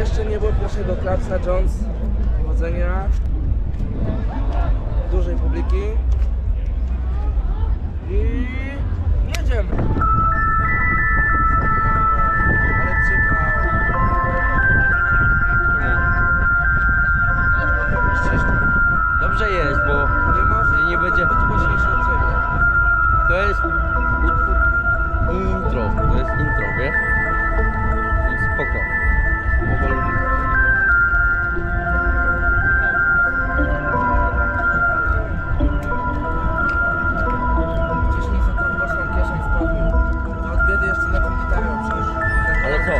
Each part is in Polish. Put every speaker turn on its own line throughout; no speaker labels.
jeszcze nie było pierwszego klapsa Jones. Powodzenia. Dużej publiki. I jedziemy. Ale przypał.
Dobrze jest, bo
Nie może
nie będzie.
być głośniejszy od ciebie.
To jest utwór intro. To jest intro, wiesz? I spoko. Powolutku.
Gdzieś mi za tą własną kieszeń spadły. To od biedy jeszcze nową gitarę przecież.
Ale co?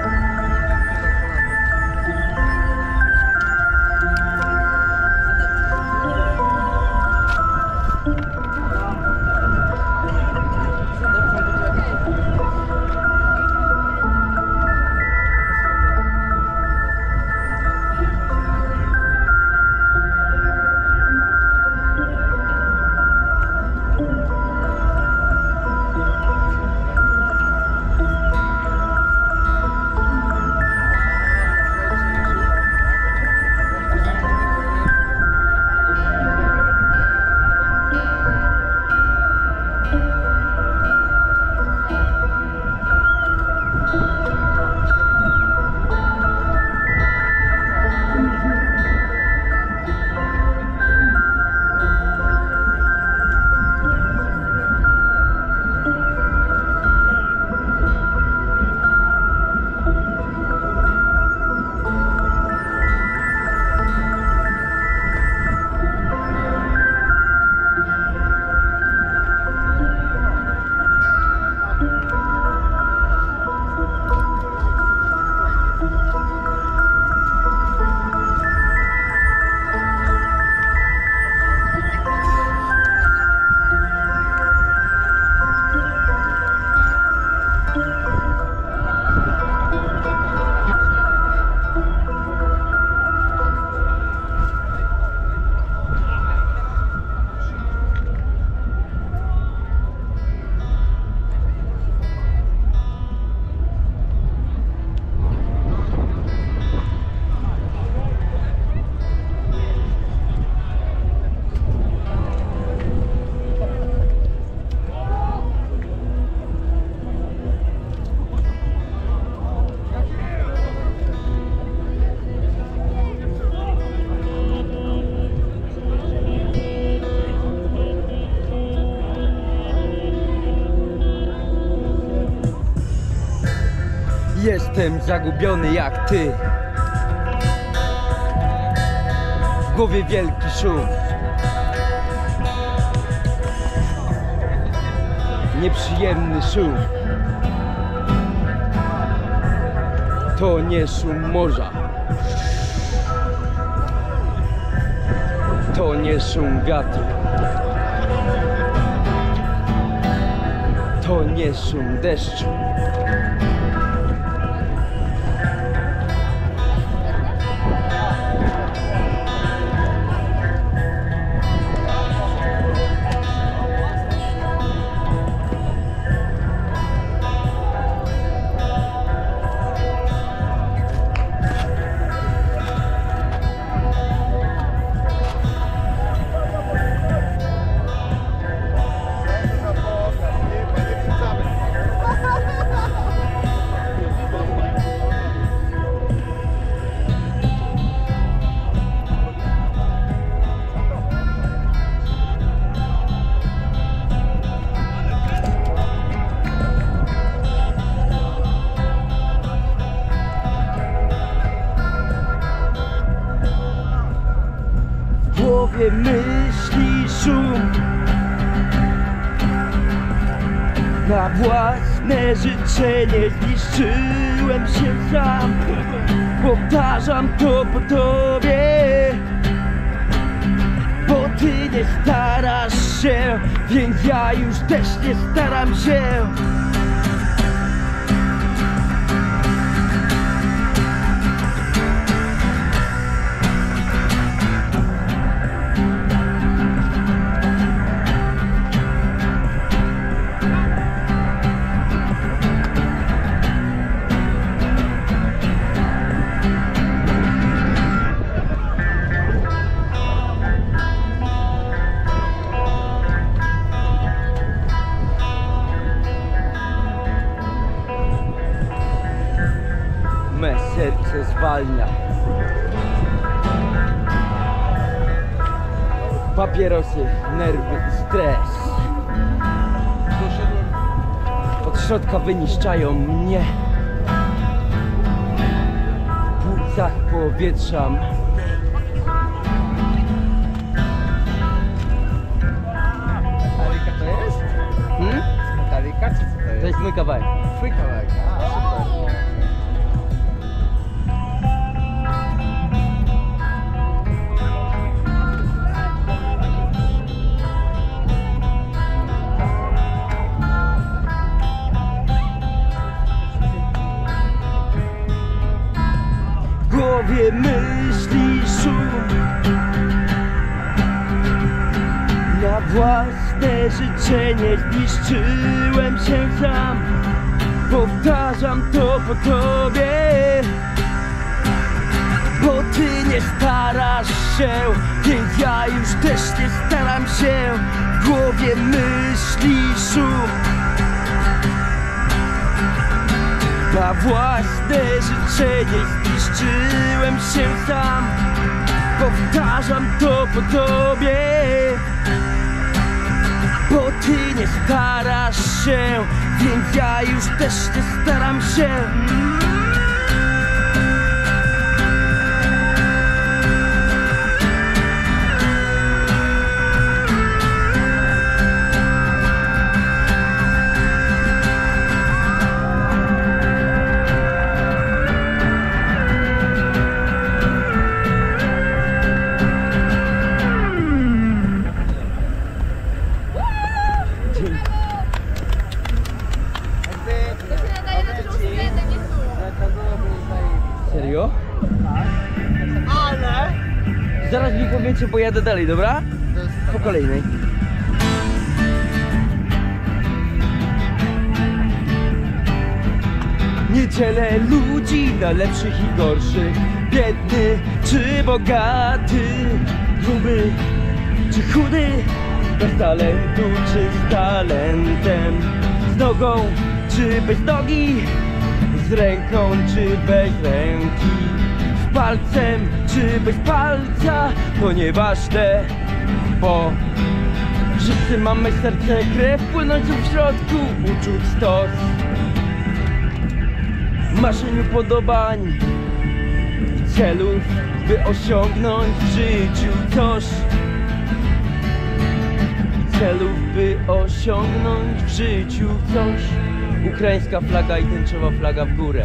Jestem zagubiony jak ty. W głowie wielki szum. Nieprzyjemny szum. To nie szum morza. To nie szum wiatru. To nie szum deszczu. Myśli szum. Na własne życzenie zniszczyłem się sam. Powtarzam to po tobie, bo ty nie starasz się, więc ja już też nie staram się. me serce zwalnia. Papierosy, nerwy i stres od środka wyniszczają mnie. W płucach powietrzam.
Metallica to jest? Metallica czy co to jest?
To jest mój kawałek.
Twój kawałek, a super.
W głowie myśli szum, na własne życzenie zniszczyłem się sam. Powtarzam to po tobie, bo ty nie starasz się, więc ja już też nie staram się. W głowie myśli szum, na własne życzenie zniszczyłem się sam. Powtarzam to po tobie, bo ty nie starasz się, więc ja już też nie staram się. Serio?
Ale...
Zaraz mi powiecie, bo jadę dalej, dobra?
To jest
Po kolejnej. Nie dzielę ludzi na lepszych i gorszych, biedny czy bogaty, gruby czy chudy, bez talentu czy z talentem, z nogą czy bez nogi, z ręką czy bez ręki, z palcem czy bez palca, to nieważne, bo wszyscy mamy serce, krew płynącą w środku uczuć stos. W marzeniu podobań i celów, by osiągnąć w życiu coś. Celów, by osiągnąć w życiu coś. Ukraińska flaga i tęczowa flaga w górę.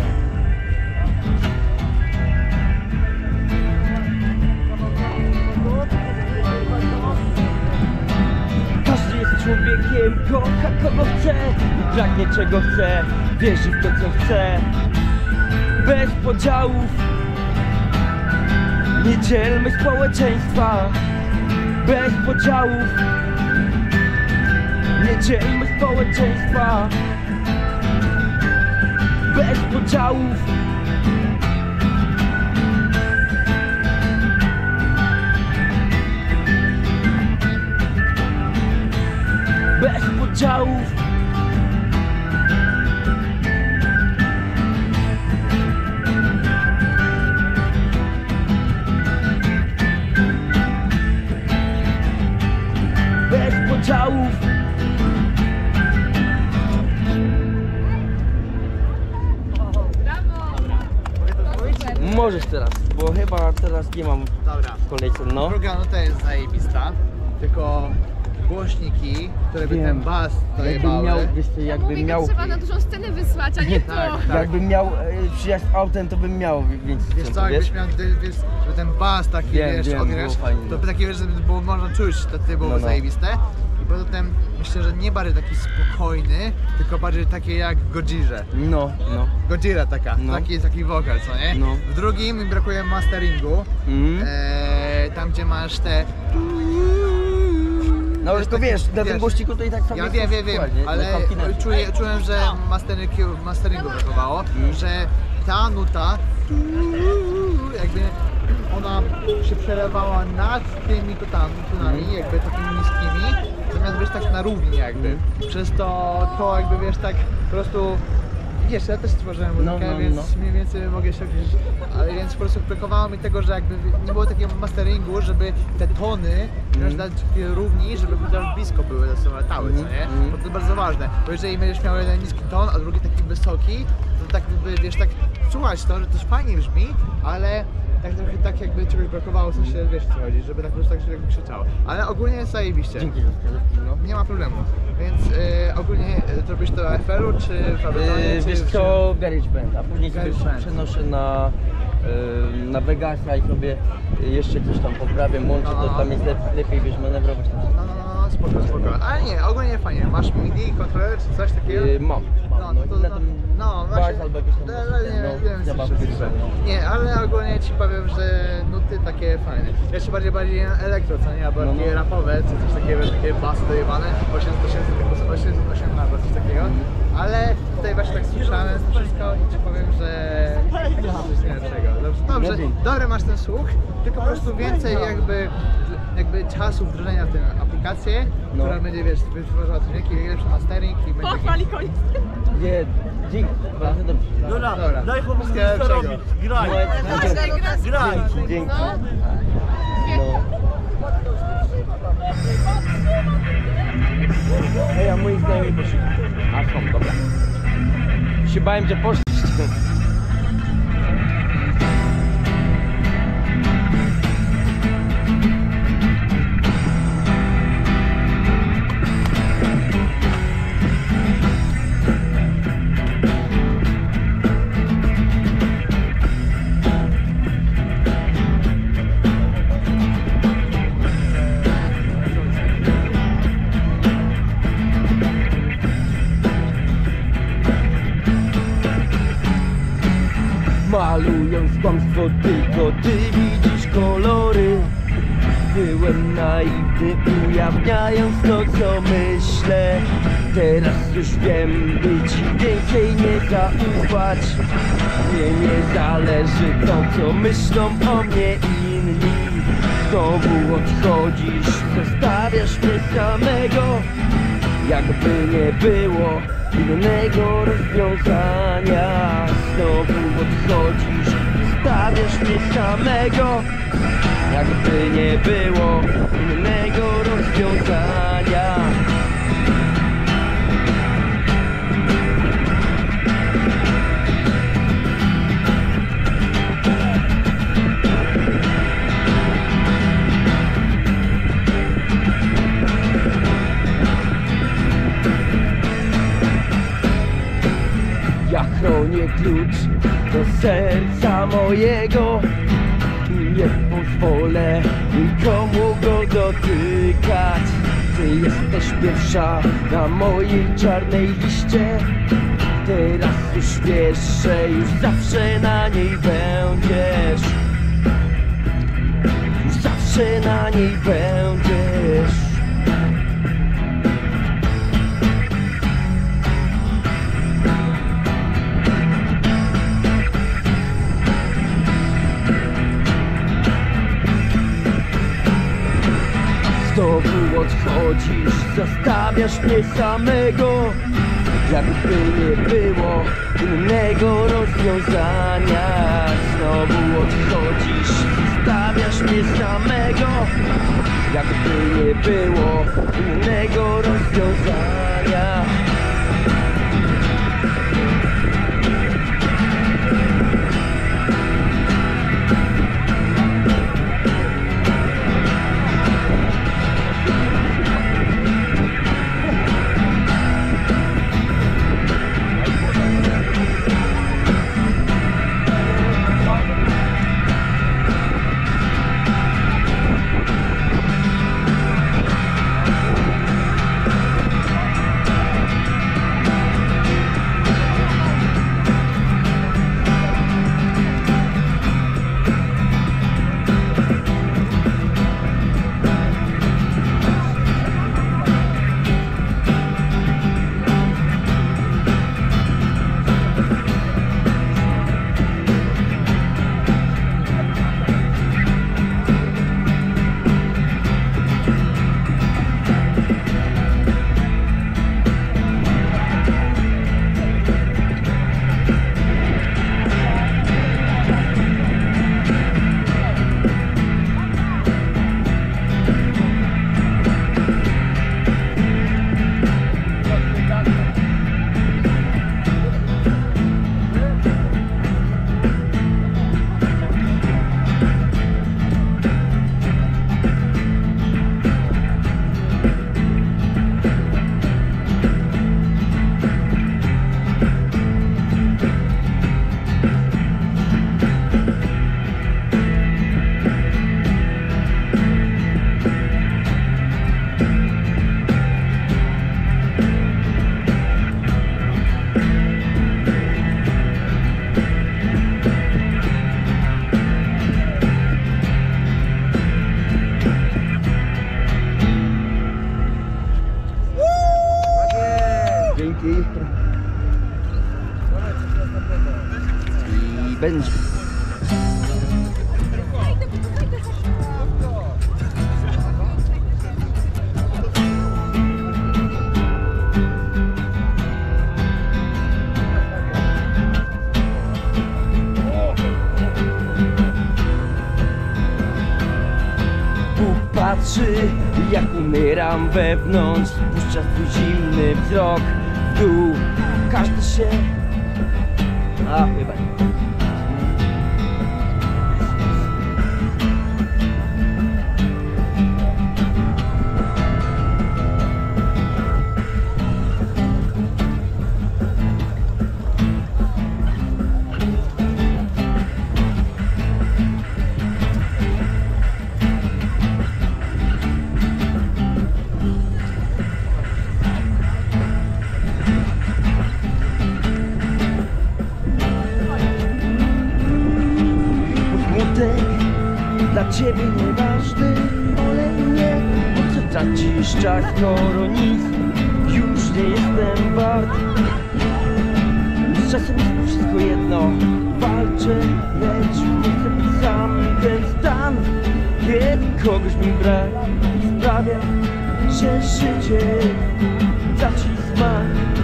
Każdy jest człowiekiem, kocha kogo chce i pragnie czego chce, wierzy w to co chce. Bez podziałów nie dzielmy społeczeństwa. Bez podziałów nie dzielmy społeczeństwa. Bez podziałów bez podziałów. Bez podziałów. Możesz teraz, bo chyba teraz nie mam
Dobra.
w kolejce, no.
Druga nuta jest zajebista, tylko głośniki, które by
Wiem.
ten bas
Jakbym
dojebały.
miał, wiesz co, jakbym
Mówię,
miał,
trzeba na dużą scenę wysłać, a nie to.
Tak.
jakbym miał przyjazd autem, to bym miał więcej
Wiesz
sprzętu,
co, jakbyś miał, wiesz, żeby ten bas taki,
Wiem,
wiesz,
wiem,
odgrasz,
było fajnie.
to by takie, wiesz, żeby było można czuć, to ty było
No.
zajebiste. I potem myślę, że nie bardziej taki spokojny, tylko bardziej takie jak w Godzirze.
No, no.
Godzilla taka,
No.
taki wokal, co nie?
No.
W drugim mi brakuje masteringu, tam gdzie masz te...
No
Wiesz,
tylko
takie-
wiesz, na tym głośniku to i tak sobie
Ja wiem, ale czułem, że masteringu brakowało, że ta nuta jakby ona się przelewała nad tymi tonami, jakby takimi niskimi, zamiast być tak na równi jakby. Przez to jakby wiesz tak po prostu Wiesz, ja też stworzyłem muzykę,
No,
więc mniej więcej mogę się określić, ale więc po prostu brakowało mi tego, że jakby nie było takiego masteringu, żeby te tony dać takie równi, żeby chociaż blisko były ze sobą latały, co nie? Bo to jest bardzo ważne, bo jeżeli będziesz miał jeden niski ton, a drugi taki wysoki, to tak jakby, wiesz, tak słuchać to, że to fajnie brzmi, ale tak trochę tak jakby czegoś brakowało, w sensie, wiesz co chodzi, żeby tak po prostu tak się jakby krzyczało. Ale ogólnie jest zajebiście.
Dzięki za wskazówki, no.
Nie ma problemu. Więc ogólnie zrobisz to na FL-u czy w Ablettonie?
Wiesz co, GarageBand, a później sobie
GarageBand.
przenoszę na Vegasa i sobie jeszcze coś tam poprawię, łączę, to tam jest lepiej wiesz manewrować.
No, spoko. Ale nie, ogólnie fajnie. Masz MIDI, kontroler czy coś takiego?
Mam.
No,
I na tym
właśnie,
albo jakieś tam
wiem,
zabawki.
nie, ale ogólnie ci powiem, że nuty takie fajne. Ja się bardziej na elektro, co nie, albo takie rapowe, czy coś takiego, takie basy dojebane, 808 albo coś takiego. Ale tutaj właśnie tak słyszałem to wszystko i ci powiem, że coś lepszego. Dobrze, dobry masz ten słuch, tylko po prostu więcej jakby czasu wdrożenia w tę aplikację, która będzie, wiesz, wytwarzała dźwięki, lepszy mastering i będzie...
Pochwali koniec.
Nie, dzięki, bardzo dobrze.
Dobra,
daj chłopakom co robić, graj! Graj!
Dzięki.
No.
Ej, a moi znajomi poszli. A są, dobra. Się bałem, że poszli. Malując kłamstwo, tylko ty widzisz kolory. Byłem naiwny, ujawniając to, co myślę. Teraz już wiem, by ci więcej nie zaufać. Mnie nie zależy to, co myślą o mnie inni. Znowu odchodzisz, zostawiasz mnie samego. Jakby nie było innego rozwiązania. Znowu odchodzisz, zostawiasz mnie samego. Jakby nie było innego rozwiązania. Ja chronię klucz do serca mojego. Nie pozwolę nikomu go dotykać. Ty jesteś pierwsza na mojej czarnej liście. Teraz już wiesz, że już zawsze na niej będziesz. Już zawsze na niej będziesz. Znowu odchodzisz, zostawiasz mnie samego. Jakby nie było innego rozwiązania. Znowu odchodzisz, zostawiasz mnie samego. Jakby nie było innego rozwiązania. i będzie. Bóg patrzy, jak umieram wewnątrz, puszcza swój zimny wzrok w dół. Każdy się... A, chyba nie. Dla ciebie nieważny, ale nie. Po co tracisz czas, skoro nic już nie jestem wart? Z czasem jest mi wszystko jedno, walczę, lecz nie chcę być sam. Ten stan, kiedy kogoś mi brak, sprawia, że życie zacizma.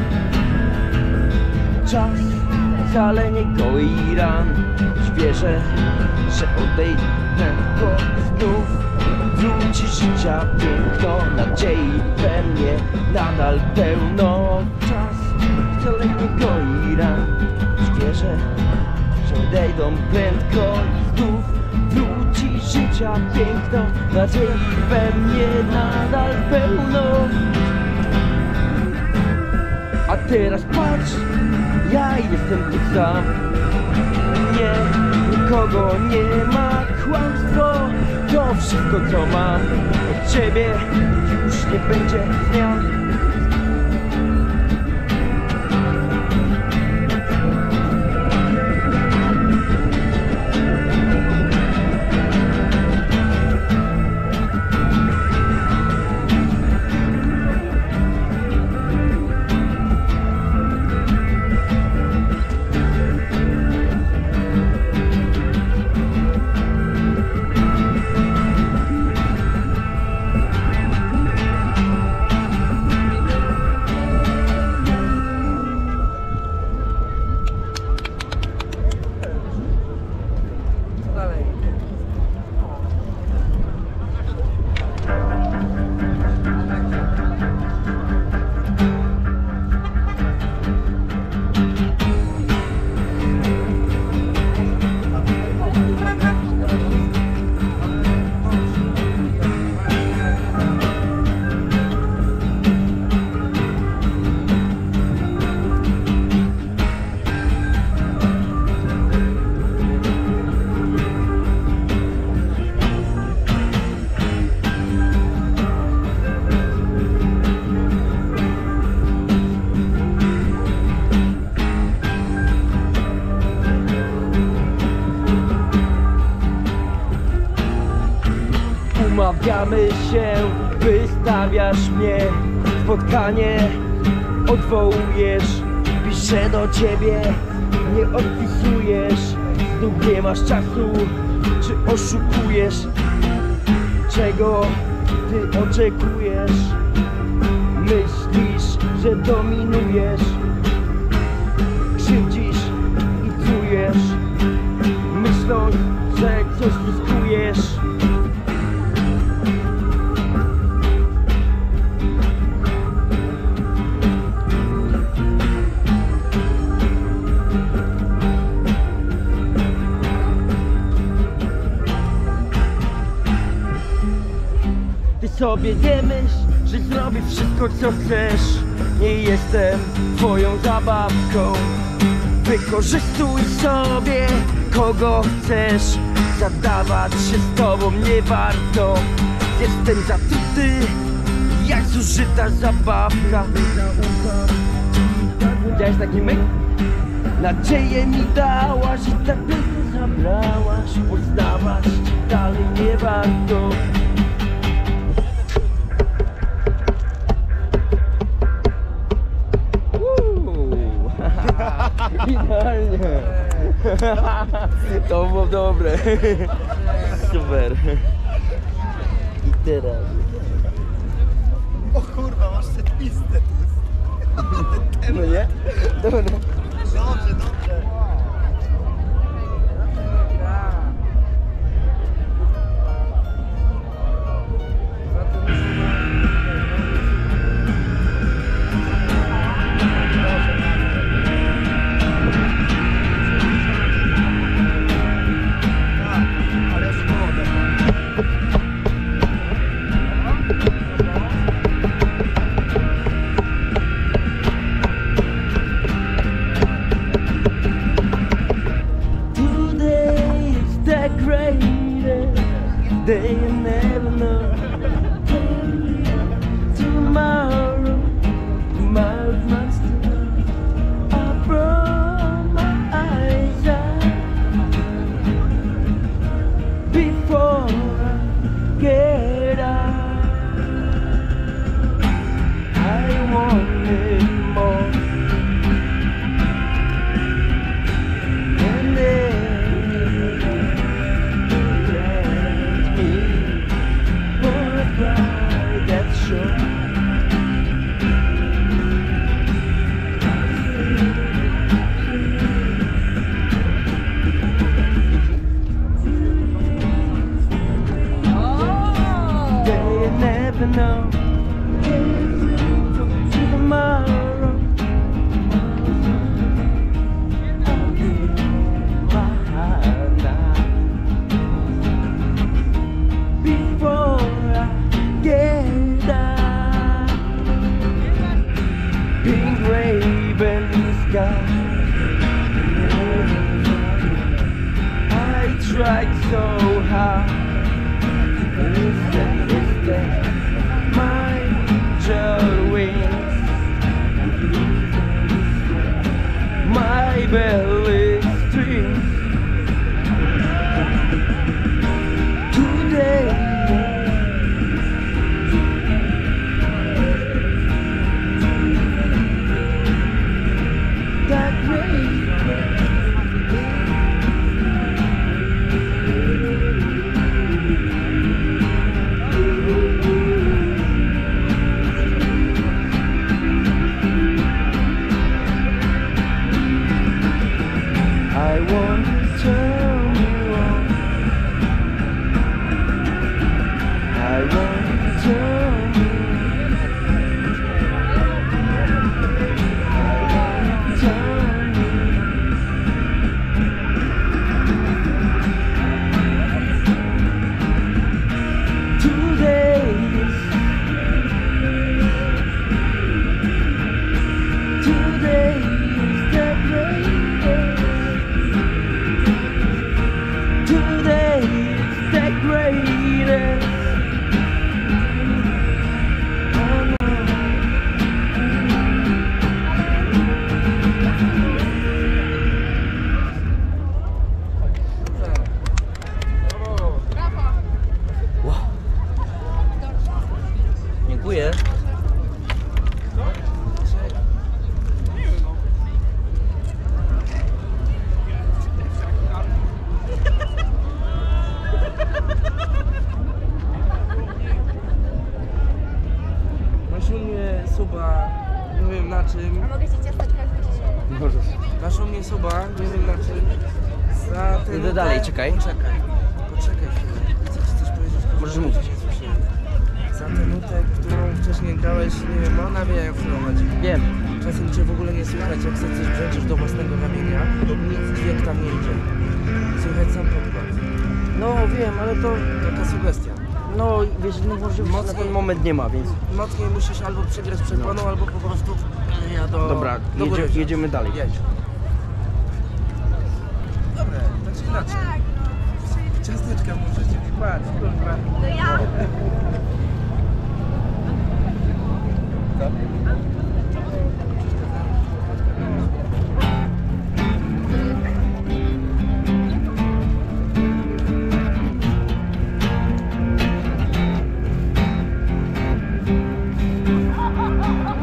Czas wcale nie goi ran, wierzę, że odejdę, bo znów wróci życia piękno, nadziei we mnie nadal pełno. Czas wcale nie goi ran, wierzę, że odejdą prędko i znów wróci życia piękno, nadziei we mnie nadal pełno. A teraz patrz, ja jestem tu sam. Nie, nikogo nie ma, kłamstwo to wszystko co mam. Od ciebie już nie będzie zmian. Umawiamy się, wystawiasz mnie, spotkanie odwołujesz, piszę do ciebie, nie odpisujesz, znów nie masz czasu, czy oszukujesz, czego ty oczekujesz, myślisz, że dominujesz, krzywdzisz i czujesz, myśląc, że coś zyskujesz. Ty sobie nie myśl, że zrobię wszystko co chcesz. Nie jestem twoją zabawką. Wykorzystuj sobie kogo chcesz. Zadawać się z tobą nie warto. Jestem zatruty jak zużyta zabawka. Widziałeś taki myk? Nadzieję mi dałaś i tak tylko zabrałaś. Poznawać dalej nie warto. Idealnie. To było dobre. Super. I teraz.
O kurwa, masz setpistę.
No nie? Dobra.
Dobrze, dobrze.
Ale ja się pomogę.
Today is the greatest day you never know. Tomorrow's much to know. I brought my eyes out before I get out. I wanted more. And then left me for a bride that's sure. They never know. Tomorrow I'll be behind now. Before I get out, engraved in the sky. I tried so hard. My angel wings, my belly strings. Today, that rain. I want to turn you on. I want to turn you on. I want to turn you. Today is the greatest. Today is the greatest. I know. Wow. Dziękuję.
Masz u mnie suba, nie wiem na czym.
A mogę ci ciasteczka wrzucić?
Możesz.
Masz u mnie suba, nie wiem na czym. Za ten
Idę dalej, czekaj.
Poczekaj chwilę. Chcę ci coś powiedzieć.
Możesz mówić.
Nie słyszałem. Za tę nutę, którą wcześniej grałeś, nie wiem, ona wie jak prowadzi.
Wiem.
Czasem cię w ogóle nie słychać, jak sobie coś brzęczysz do własnego ramienia, to nic dźwięk tam nie idzie. Słychać sam podkład.
No wiem, ale to...
Taka sugestia.
No wiesz, no może na ten moment nie ma, więc...
Mocniej musisz albo przygrać przeponą, albo po prostu ja do...
Dobra,
do góry.
jedziemy dalej.
Jedź. Dobra, tak czy inaczej. Ciasteczka możecie mi patrz, kurwa.
No ja.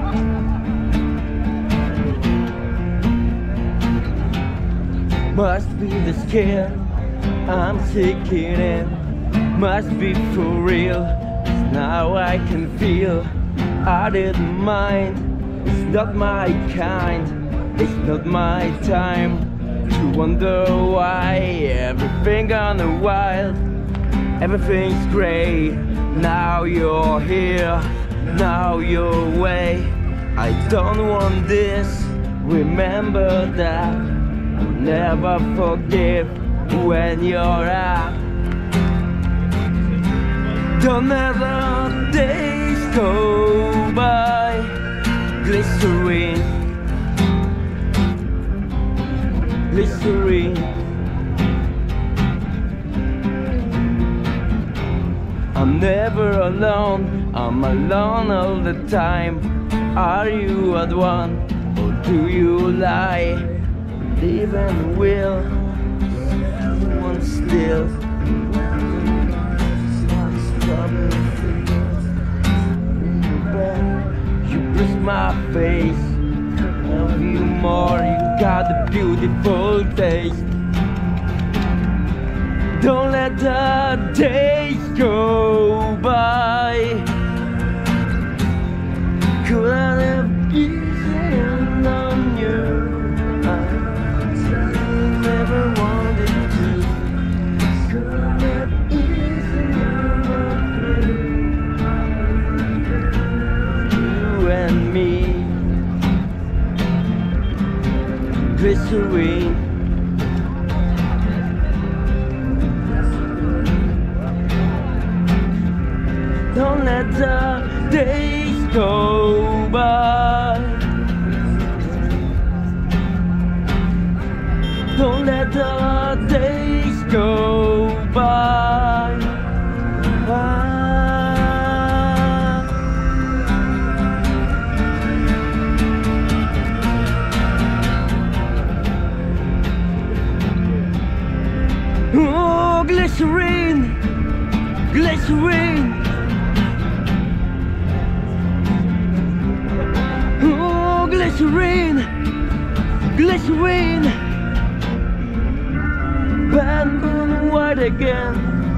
Masz be the skin I'm taking in. Must be for real. 'Cause now I can feel I didn't mind. It's not my kind. It's not my time to wonder why everything gone wild. Everything's great. Now you're here. Now you're away. I don't want this. Remember that. I'll never forgive when you're out. Don't let the days go by. Glycerine, glycerine. I'm never alone. I'm alone all the time. Are you at one or do you lie? Live and will. One still. You bruise my face. Love you more. You got a beautiful taste. Don't let the days go by. Could I have easy on you? I never wanted to. Could I have easy on you and me? Glycerine. Don't let the days go by. Don't let the days go by. Oh, glycerine, glycerine. Glycerine, glycerine. Bad moon and white again.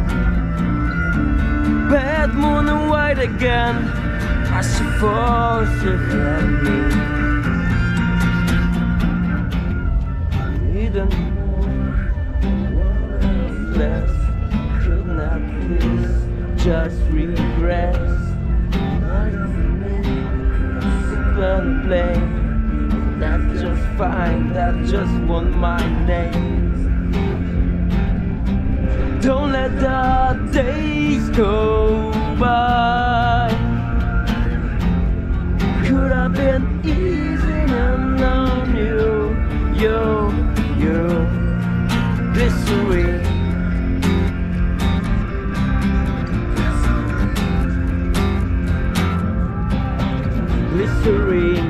Bad moon and white again. I suppose you had me. Even less could not please. Just regrets. And play. That's just fine, that's just want my name. Don't let the days go by. Could have been easy and on you, glycerine. Glycerine.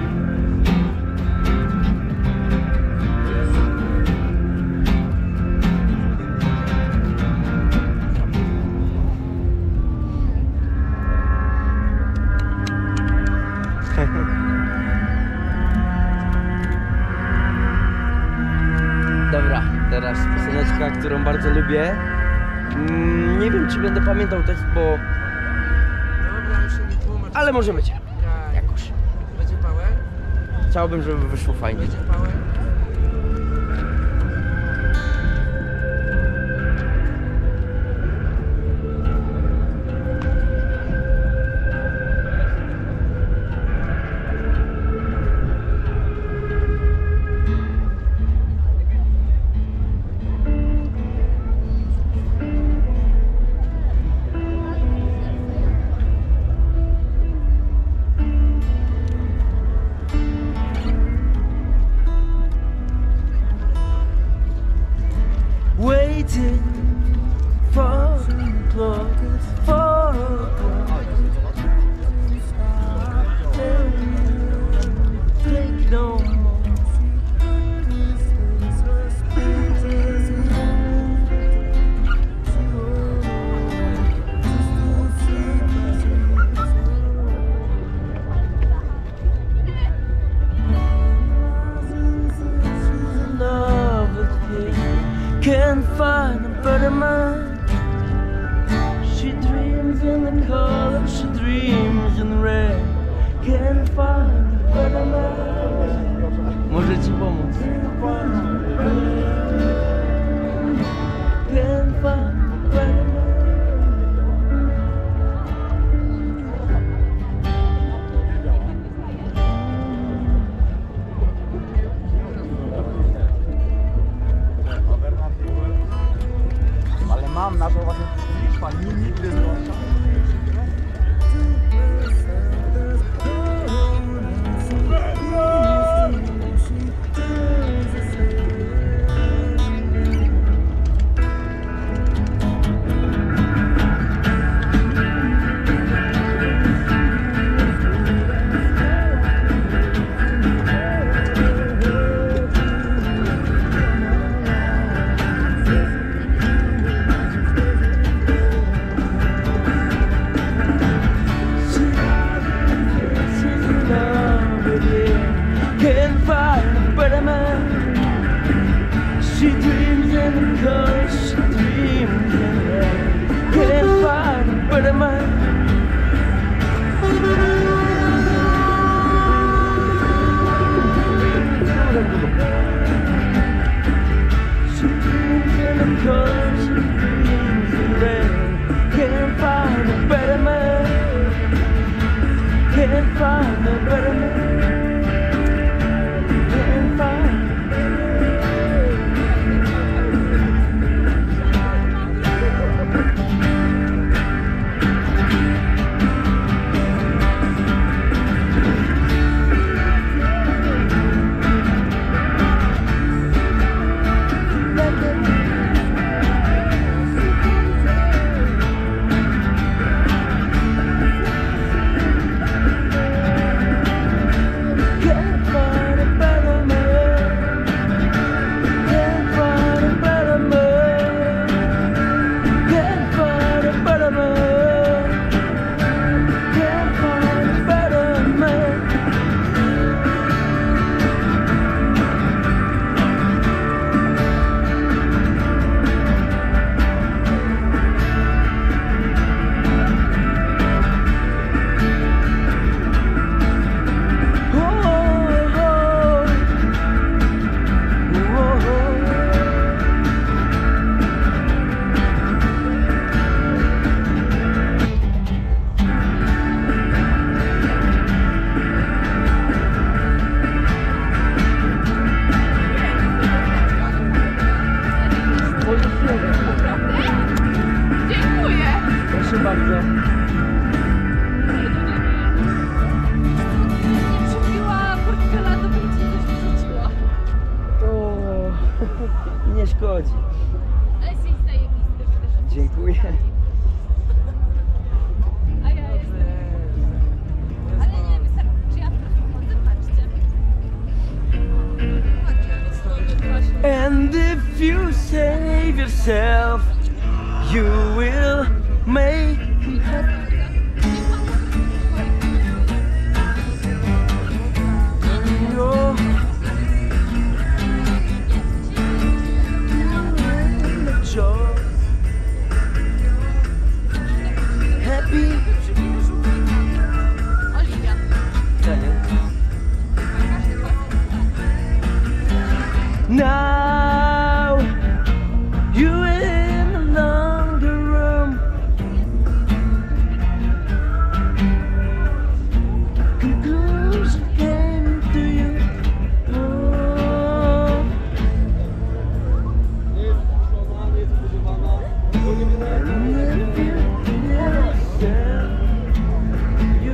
Dobra, teraz pioseneczka, którą bardzo lubię. Nie wiem, czy będę pamiętał tekst, bo...
Dobra, już się nie tłumacz.
Ale może będzie. Jakoś.
Będzie power?
Chciałbym, żeby wyszło fajnie.
Będzie power?
Waiting for the clock, 4 o'clock. Take no more. Love with you. can't find a better man. She dreams in the color, she dreams in the red. Can't find a better man. Może ci pomóc. Can't find a better man.
Ale mam na to właśnie pan nigdy zwłaszcza.
Can't find a better man. She dreams in the color, she dreams in the red. Can't find a better man. She dreams in the color, she dreams in the red. Can't find a better man. Can't find a better man. Proszę bardzo.
Nie przybiła portfela, to bym ci coś wrzuciła.
O, nie szkodzi.
Ale jesteś zajebisty, że też jesteś
Dziękuję.
A ja jestem. Ale nie, wystarczy, czy ja po prostu chodzę, patrzcie.
And if you save yourself, you will make your joy happy.
Oliwia.
Now you in the longer room. Conclusion came to you. Oh. And if you yourself, you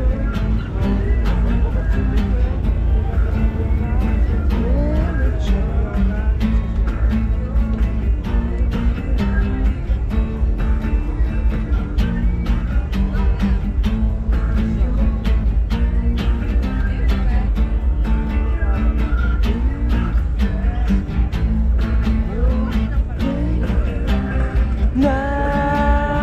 now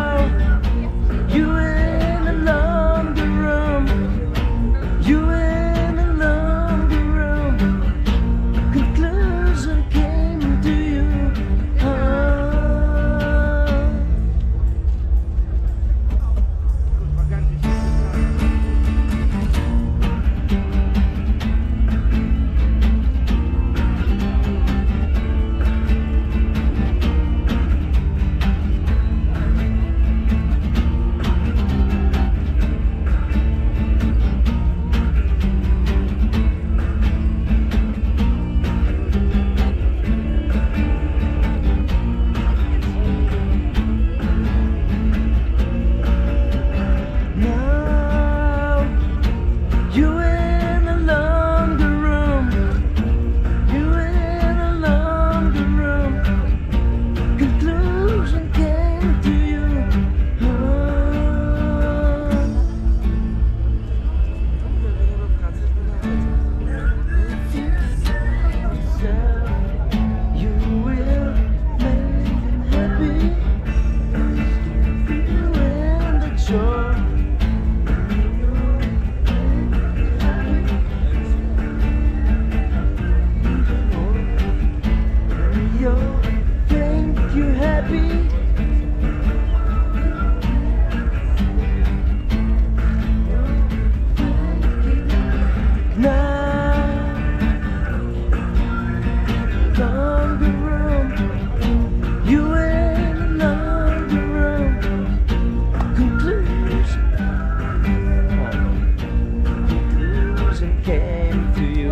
happy? Now, longer room, you in another room. Conclusion came to you.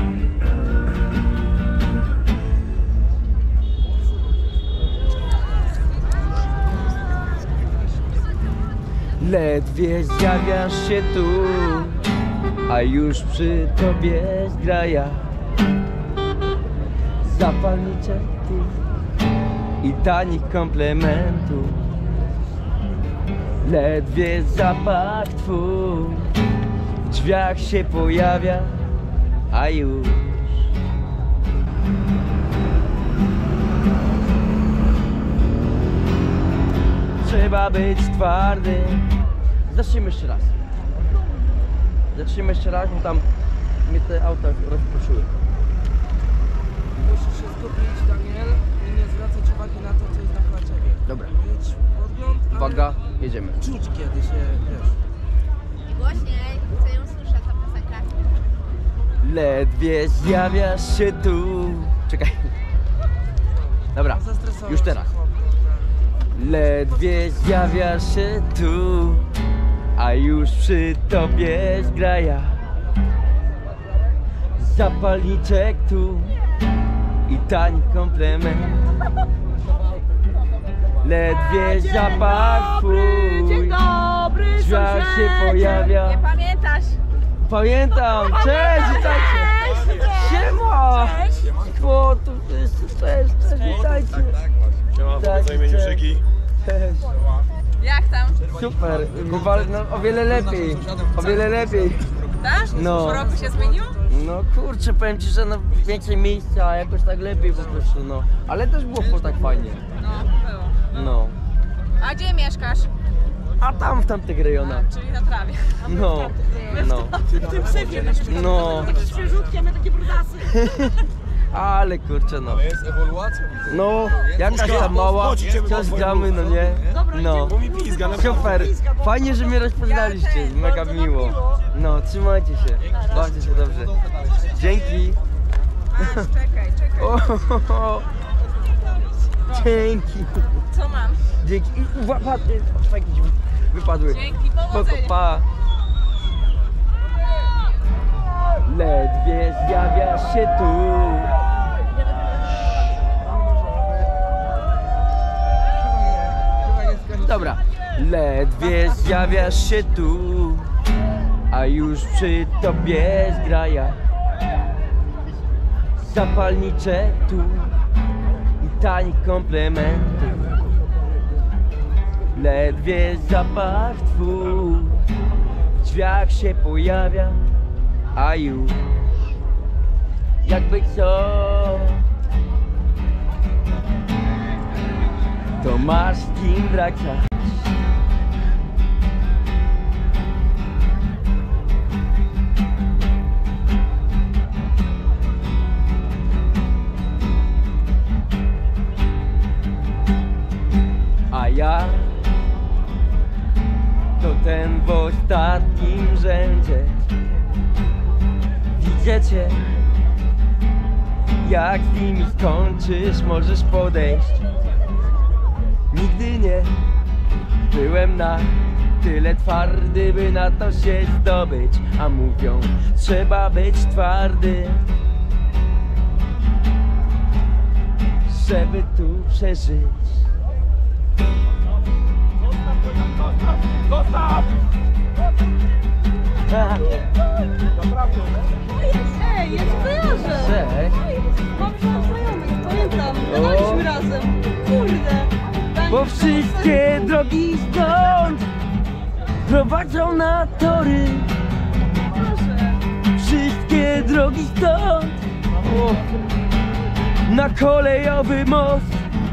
Ledwie zjawiasz się tu, a już przy tobie zgraja zapalniczek tu i tanich komplementów. Ledwie zapach twój w drzwiach się pojawia, a już trzeba być twardy. Zacznijmy jeszcze raz. Zacznijmy jeszcze raz, bo tam mnie te auta rozproszyły.
Musisz się skupić, Daniel, i nie zwracać uwagi na to, co jest dookoła ciebie.
Dobra.
Mieć podgląd, ale
Uwaga, jedziemy.
czuć, kiedy się, wiesz.
I głośniej, chcę ją słyszeć, ta piosenka.
Ledwie zjawiasz się tu. Czekaj. Dobra,
Zestresował
już
się
teraz.
chłop, tak.
Ledwie zjawiasz się tu, a już przy tobie zgraja zapalniczek tu i tani komplement. Ledwie zapach twój w drzwiach się pojawia.
Nie pamiętasz?
Pamiętam! Cześć, witajcie! Siema! O, tu wszyscy, cześć, witajcie!
Siema, powiedz o imieniu Szyki.
Cześć!
Jak tam?
Super, no, o wiele lepiej, o wiele lepiej.
Tak?
No.
Po roku się zmienił?
No kurczę, powiem ci, że no więcej miejsca, a jakoś tak lepiej po prostu, no. Ale też było tak fajnie,
No, było.
no.
A gdzie mieszkasz?
A tam w tamtych rejonach,
Czyli na trawie.
no, no.
W tym syfie mieszkasz.
No,
Świeżutkie, my takie brudasy.
ale kurczę, no.
Jest ewoluacja.
No, jakaś tam mała, coś gramy, no nie? No.
Bo mi pizga, na
Super, fajnie, że mnie rozpoznaliście, mega miło. No, trzymajcie się, bawcie się dobrze. Dzięki.
Czekaj.
O, dzięki.
Co mam?
Dzięki. I fajki wypadły.
Dzięki,
Spoko,
powodzenia.
pa. Ledwie zjawiasz się tu. Dobra. Ledwie zjawiasz się tu, a już przy tobie zgraja zapalniczek tu i tani komplementy. Ledwie zapach twój w drzwiach się pojawia, a już jakby co, to masz z kim wracać. A ja to ten w ostatnim rzędzie. Widzę cię, jak z nimi skończysz, możesz podejść. Nigdy nie byłem na tyle twardy, by na to się zdobyć. A mówią, trzeba być twardy, żeby tu przeżyć. Zostaw!
Ej, ja cię kojarzę!
Cześć!
Mam znajomych, pamiętam, gadaliśmy razem. Kurde!
Bo wszystkie drogi stąd prowadzą na tory. Wszystkie drogi stąd na kolejowy most.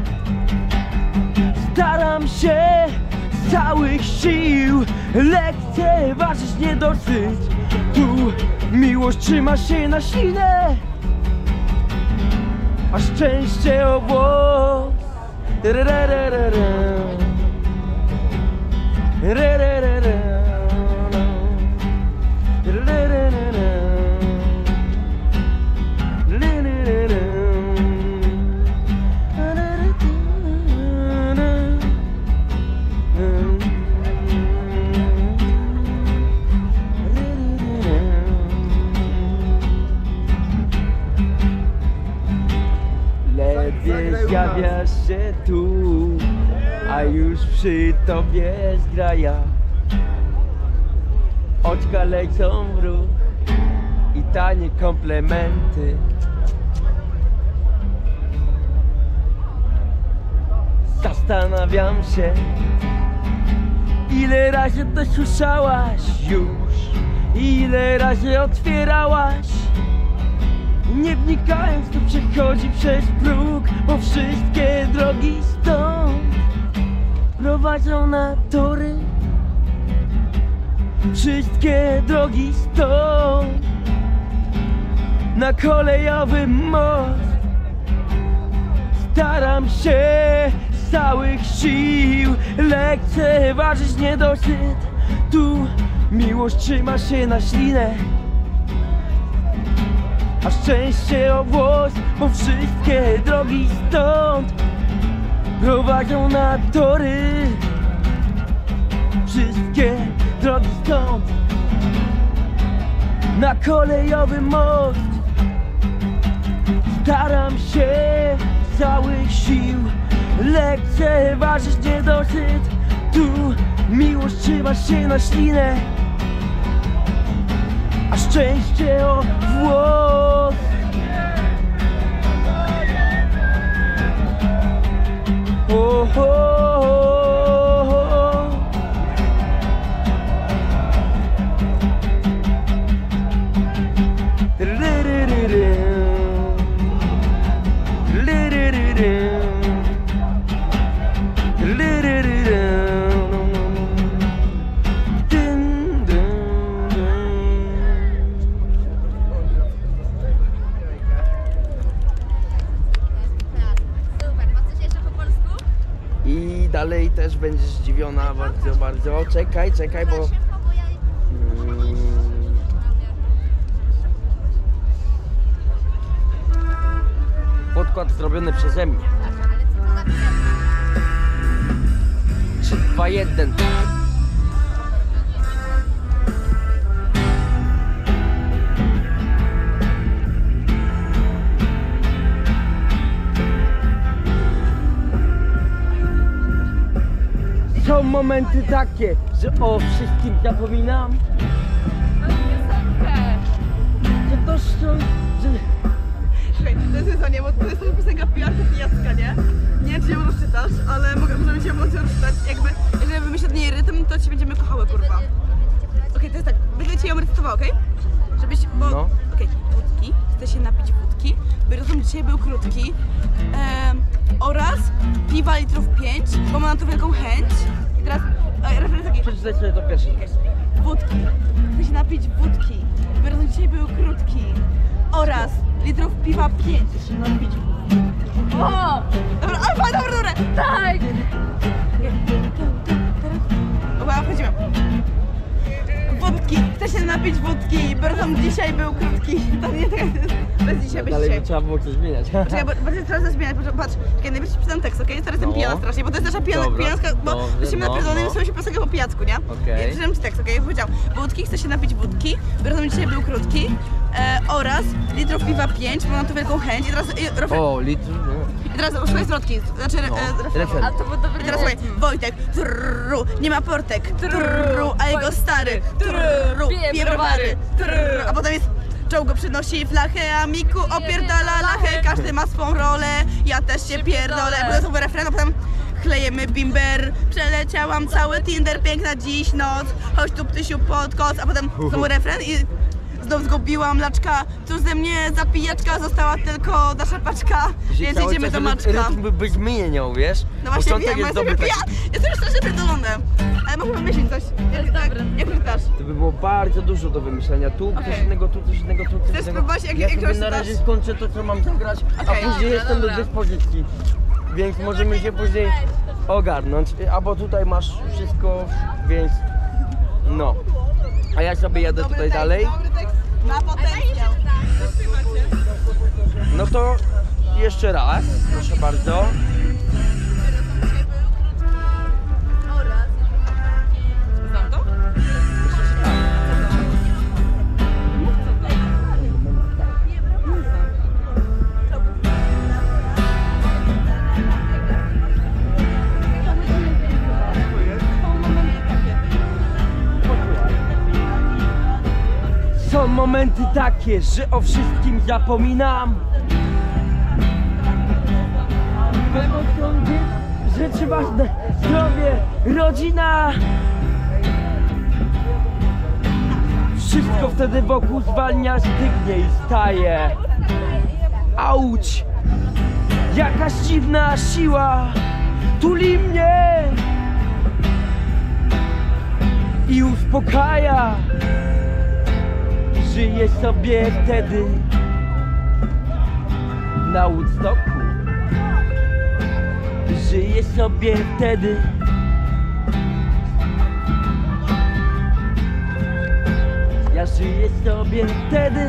Staram się z całych sił lekceważyć niedosyt. Tu miłość trzyma się na sile, a szczęście o włos Ledwie zjawiasz się tu, a już przy tobie zgraja. Oczka lecą w ruch i tanie komplementy. Zastanawiam się, ile razy to słyszałaś już, ile razy otwierałaś. Nie wnikając, to przechodzi przez próg, bo wszystkie drogi stąd prowadzą na tory. Wszystkie drogi stąd na kolejowy most. Staram się z całych sił lekceważyć niedosyt. Tu miłość trzyma się na ślinę, a szczęście o włos, bo wszystkie drogi stąd prowadzą na tory. Wszystkie drogi stąd na kolejowy most. Staram się z całych sił lekceważyć niedosyt. Tu miłość trzyma się na ślinę, a szczęście o włos. Oh, oh, oh, oh.
Super, ma coś jeszcze po polsku?
I dalej też będziesz zdziwiona bardzo, bardzo. Czekaj, czekaj, bo...
Szybko, bo ja...
Podkład zrobiony przeze mnie.
Ale co to za piosenka?
3, 2, 1. Są momenty takie, że o wszystkim zapominam. Że to są... Że...
Słuchaj, to jest nie, bo to jest piosenka Pijarka Pijacka, nie? Nie wiem, czy ją rozczytasz, ale możemy cię emocje rozczytać. Jakby, jeżeli wymyślę od niej rytm, to ci będziemy kochały, kurwa. Okej, to jest tak, będę ci ją recytowała, okej? Żebyś, bo...
No.
Okej, wódki, chcę się napić wódki, by rozum dzisiaj był krótki. Oraz piwa litrów 5, bo mam na to wielką chęć. I teraz, refren taki.
Przeczytaj sobie to pierwszy.
Wódki. Chcę się napić wódki, by rozum dzisiaj był krótki. Oraz litrów piwa 5. Chcę się napić. O! Dobra, dobra. Tak! Dobra, wchodzimy. Wódki. Chcę się napić wódki, by rozum dzisiaj był krótki. To nie tak, bez dzisiaj, bez
Dalej
dzisiaj.
by trzeba było coś zmieniać.
Czekaj, bo teraz zmieniać, patrz, czekaj, najpierw ci czytam tekst, okej? Teraz jestem pijana strasznie, bo to jest nasza pijanska, bo
dobrze,
jesteśmy napierdoleni, są się piosenkę po pijacku, nie?
Okej.
I czytam ci tekst, okej? Powiedział, wódki, chcę się napić wódki, by rozum dzisiaj był krótki, oraz litrów piwa 5, bo mam tu wielką chęć i teraz,
O, litr...
i teraz uszukaj zwrotki, znaczy
refren.
A to był dobry
I teraz słuchaj, Wojtek, trrru, nie ma portek, trrru, a jego stary, trrru, pije browary, trrru, a potem jest czołg go przynosi flachę, a Miku opierdala lachę, każdy ma swą rolę, ja też się pierdolę, bo to jest refren, a potem chlejemy bimber, przeleciałam cały Tinder, piękna dziś noc, chodź tu ptysiu pod koc, a potem znowu refren i znów zgubiłam laczka, cóż ze mnie za pijaczka, została tylko nasza paczka, więc idziemy do Maczka.
Rytm by zmieniał, wiesz?
No właśnie
Początek
wiem,
jest
ja
dobry,
jestem strasznie pierdolony, ale mogę wymyślić coś. Jak przeczytasz?
To by było bardzo dużo do wymyślenia. Tu coś innego, tu coś innego, tu coś
Chcesz
innego.
spróbować, jak
ja sobie na
rozczytasz?
razie skończę to, co mam zagrać,
Okej.
a później jestem do dyspozycji. więc możemy się później ogarnąć. Albo tutaj masz wszystko, więc no. A ja sobie jadę tutaj dalej.
Ma potencjał.
No to jeszcze raz, proszę bardzo.
Znam to?
Są momenty takie, że o wszystkim zapominam. Bo są rzeczy ważne, zdrowie, rodzina. Wszystko wtedy wokół zwalnia, stygnie i staje. Auć! Jakaś dziwna siła tuli mnie i uspokaja. Żyję sobie wtedy na Woodstocku. Żyję sobie wtedy. Ja żyję sobie wtedy.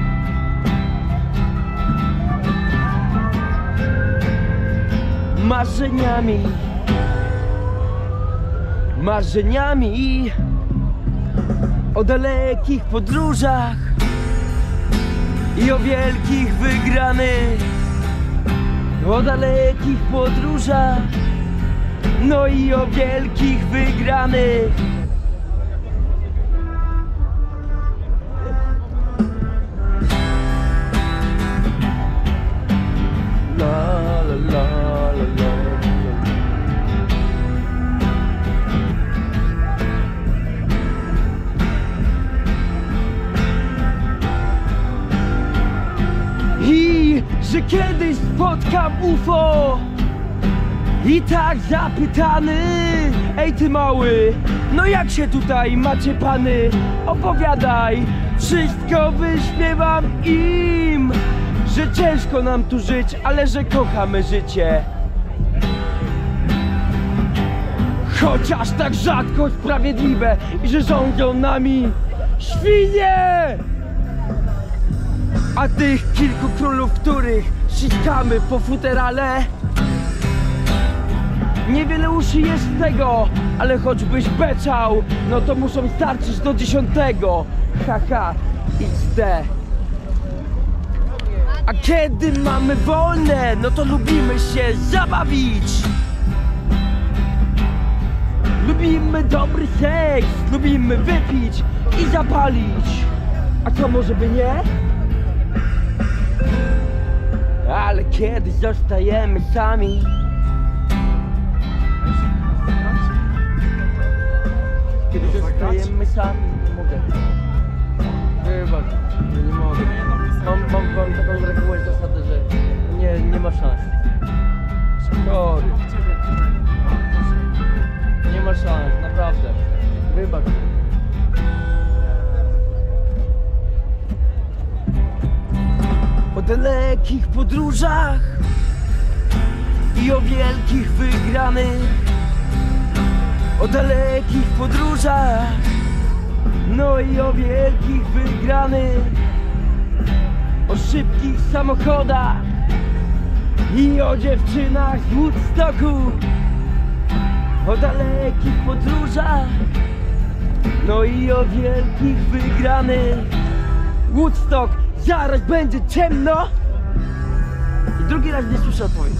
Marzeniami, marzeniami o dalekich podróżach i o wielkich wygranych, o dalekich podróżach, no i o wielkich wygranych. La la la la la. I że kiedyś spotkam UFO i tak zapytany: ej ty mały, no jak się tutaj macie pany? Opowiadaj, wszystko wyśpiewam im, że ciężko nam tu żyć, ale że kochamy życie. Chociaż tak rzadko sprawiedliwe i że rządzą nami świnie. A tych kilku królów, których ściskamy po futerale, niewiele uszy jest z tego, ale choćbyś beczał, no to muszą starczyć do 10. Haha, XD. A kiedy mamy wolne, no to lubimy się zabawić. Lubimy dobry seks, lubimy wypić i zapalić. A co, może by nie? Ale kiedy zostajemy sami, kiedy zostajemy sami, nie mogę. Chyba, nie mogę. Mam taką regułę, zasadę, że nie ma szans. Sorry. Nie ma szans, naprawdę. Wybacz. O dalekich podróżach i o wielkich wygranych, o dalekich podróżach, no i o wielkich wygranych, o szybkich samochodach i o dziewczynach z Woodstocku, o dalekich podróżach, no i o wielkich wygranych. Woodstock, zaraz będzie ciemno. I drugi raz nie słyszę odpowiedzi.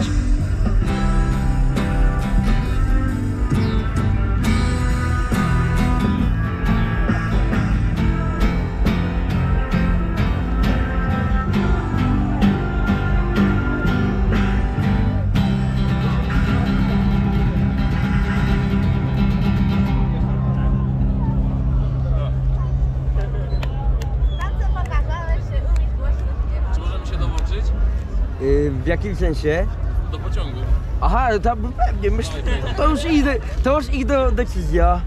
Czy możemy się dołączyć?
W jakim sensie?
Do pociągu.
Aha, to pewnie, myślę, to już ich decyzja.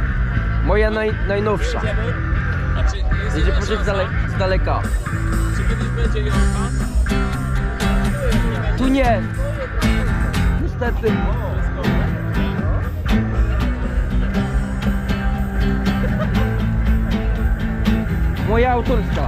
Moja najnowsza.
A czy jest
Będzie
jedna
poszedł
szansa,
z daleka.
czy wy kiedyś będzie Jorka?
Tu nie. Niestety. Moja autorska.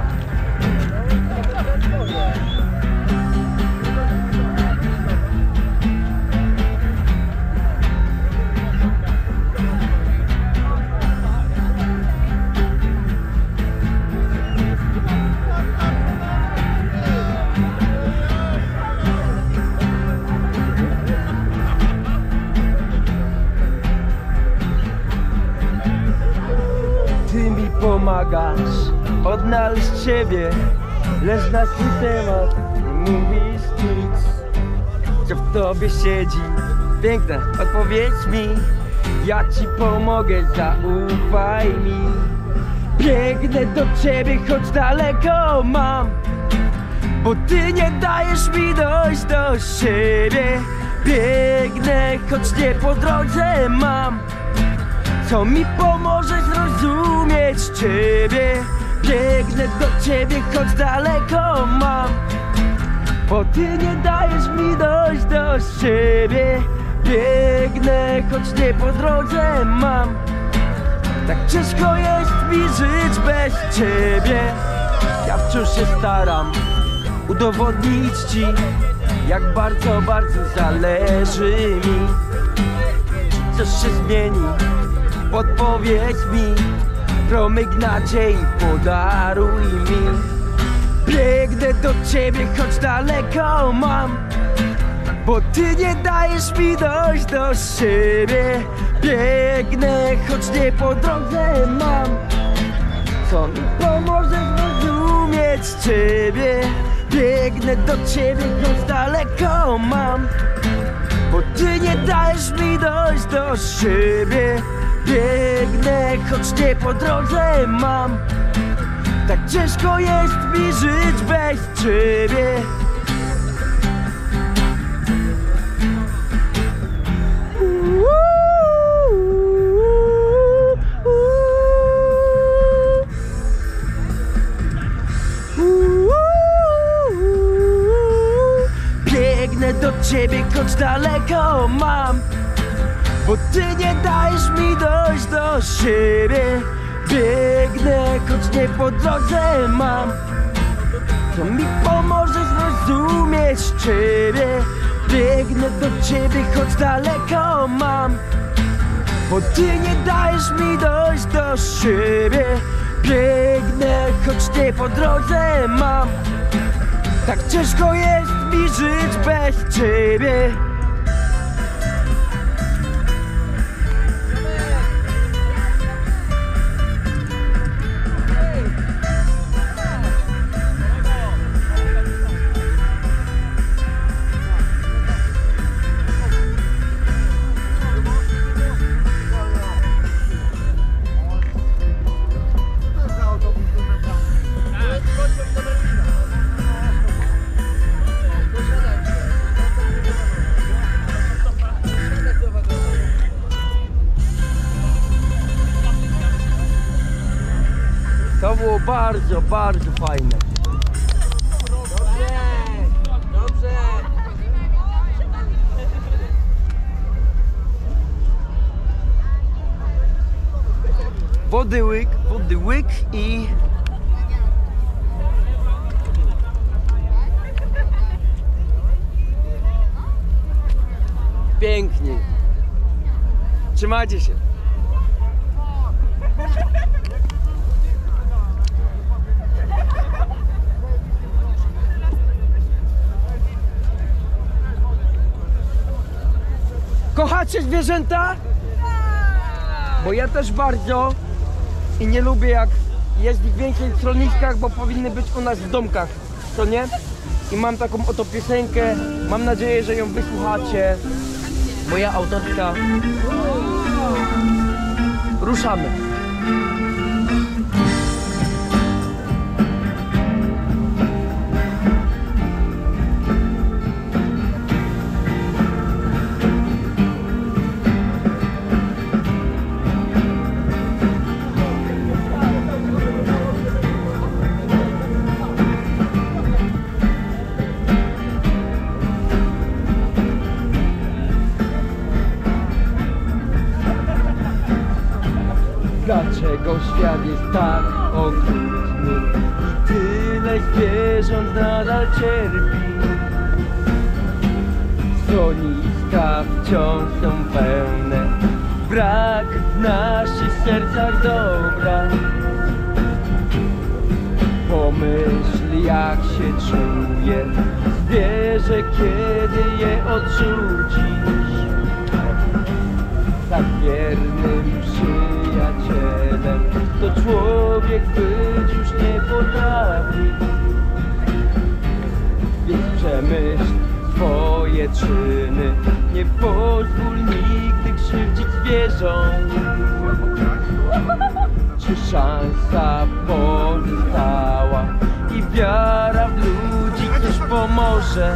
Ty mi pomagasz odnaleźć siebie, lecz na swój temat nie mówisz nic. Co w tobie siedzi? Piękne, odpowiedz mi. Ja ci pomogę, zaufaj mi. Biegnę do ciebie, choć daleko mam, bo ty nie dajesz mi dojść do siebie. Biegnę, choć nie po drodze mam, co mi pomoże zrozumieć ciebie. Biegnę do ciebie, choć daleko mam, bo ty nie dajesz mi dojść do siebie. Biegnę, choć nie po drodze mam, tak ciężko jest mi żyć bez ciebie. Ja wciąż się staram udowodnić ci, jak bardzo, bardzo zależy mi. Czy coś się zmieni? Podpowiedz mi, promyk nadziei podaruj mi. Biegnę do ciebie, choć daleko mam, bo ty nie dajesz mi dojść do siebie. Biegnę, choć nie po drodze mam, co mi pomoże zrozumieć ciebie. Biegnę do ciebie, choć daleko mam, bo ty nie dajesz mi dojść do siebie. Biegnę, choć nie po drodze mam, tak ciężko jest mi żyć bez ciebie. Biegnę do ciebie, choć daleko mam, bo ty nie dajesz mi dojść do siebie. Biegnę, choć nie po drodze mam, co mi pomoże zrozumieć ciebie. Biegnę do ciebie, choć daleko mam, bo ty nie dajesz mi dojść do siebie. Biegnę, choć nie po drodze mam, tak ciężko jest mi żyć bez ciebie. To było bardzo, bardzo fajne.
Dobrze.
Wody łyk i... Pięknie. Trzymajcie się. Kochacie zwierzęta? Bo ja też bardzo i nie lubię, jak jest ich więcej w schroniskach, bo powinny być u nas w domkach, co nie? I mam taką oto piosenkę, mam nadzieję, że ją wysłuchacie. Moja autorska. Ruszamy. Dlaczego świat jest tak okrutny i tyle zwierząt nadal cierpi? Schroniska wciąż są pełne, brak w naszych sercach dobra. Pomyśl, jak się czuje zwierzę, kiedy je odrzucisz. Tak wiernym przyjacielem to człowiek być już nie potrafi. Więc przemyśl swoje czyny, nie pozwól nigdy krzywdzić zwierząt. Czy szansa pozostała i wiara w ludzi coś pomoże?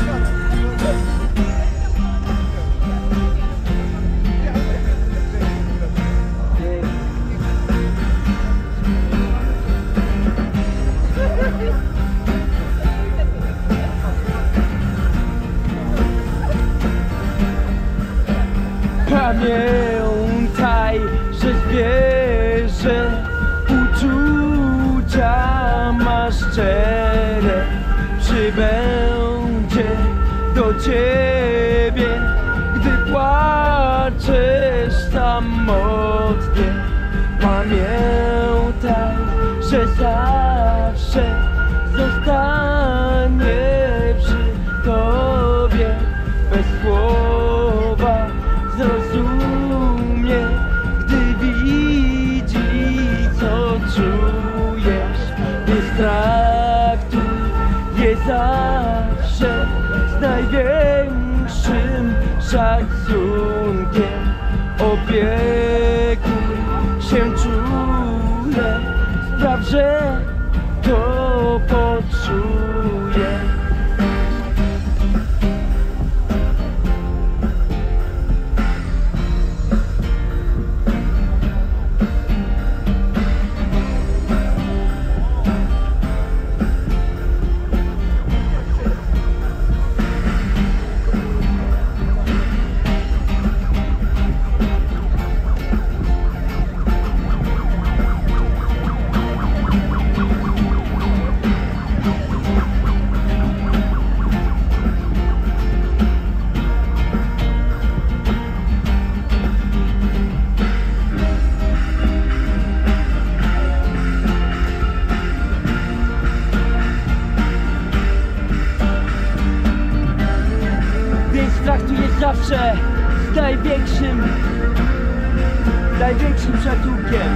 Pamiętaj, że zwierzę uczucia ma szczere, przybędzie do ciebie, gdy płaczesz samotnie. Pamiętaj, że zawsze zostanie przy tobie, bez słowa zrozumie, gdy widzi, co czujesz. Nie traktuj je zawsze z największym szacunkiem. Opiekuj się czule, spraw, że to poczuje. Traktujesz zawsze z największym szacunkiem.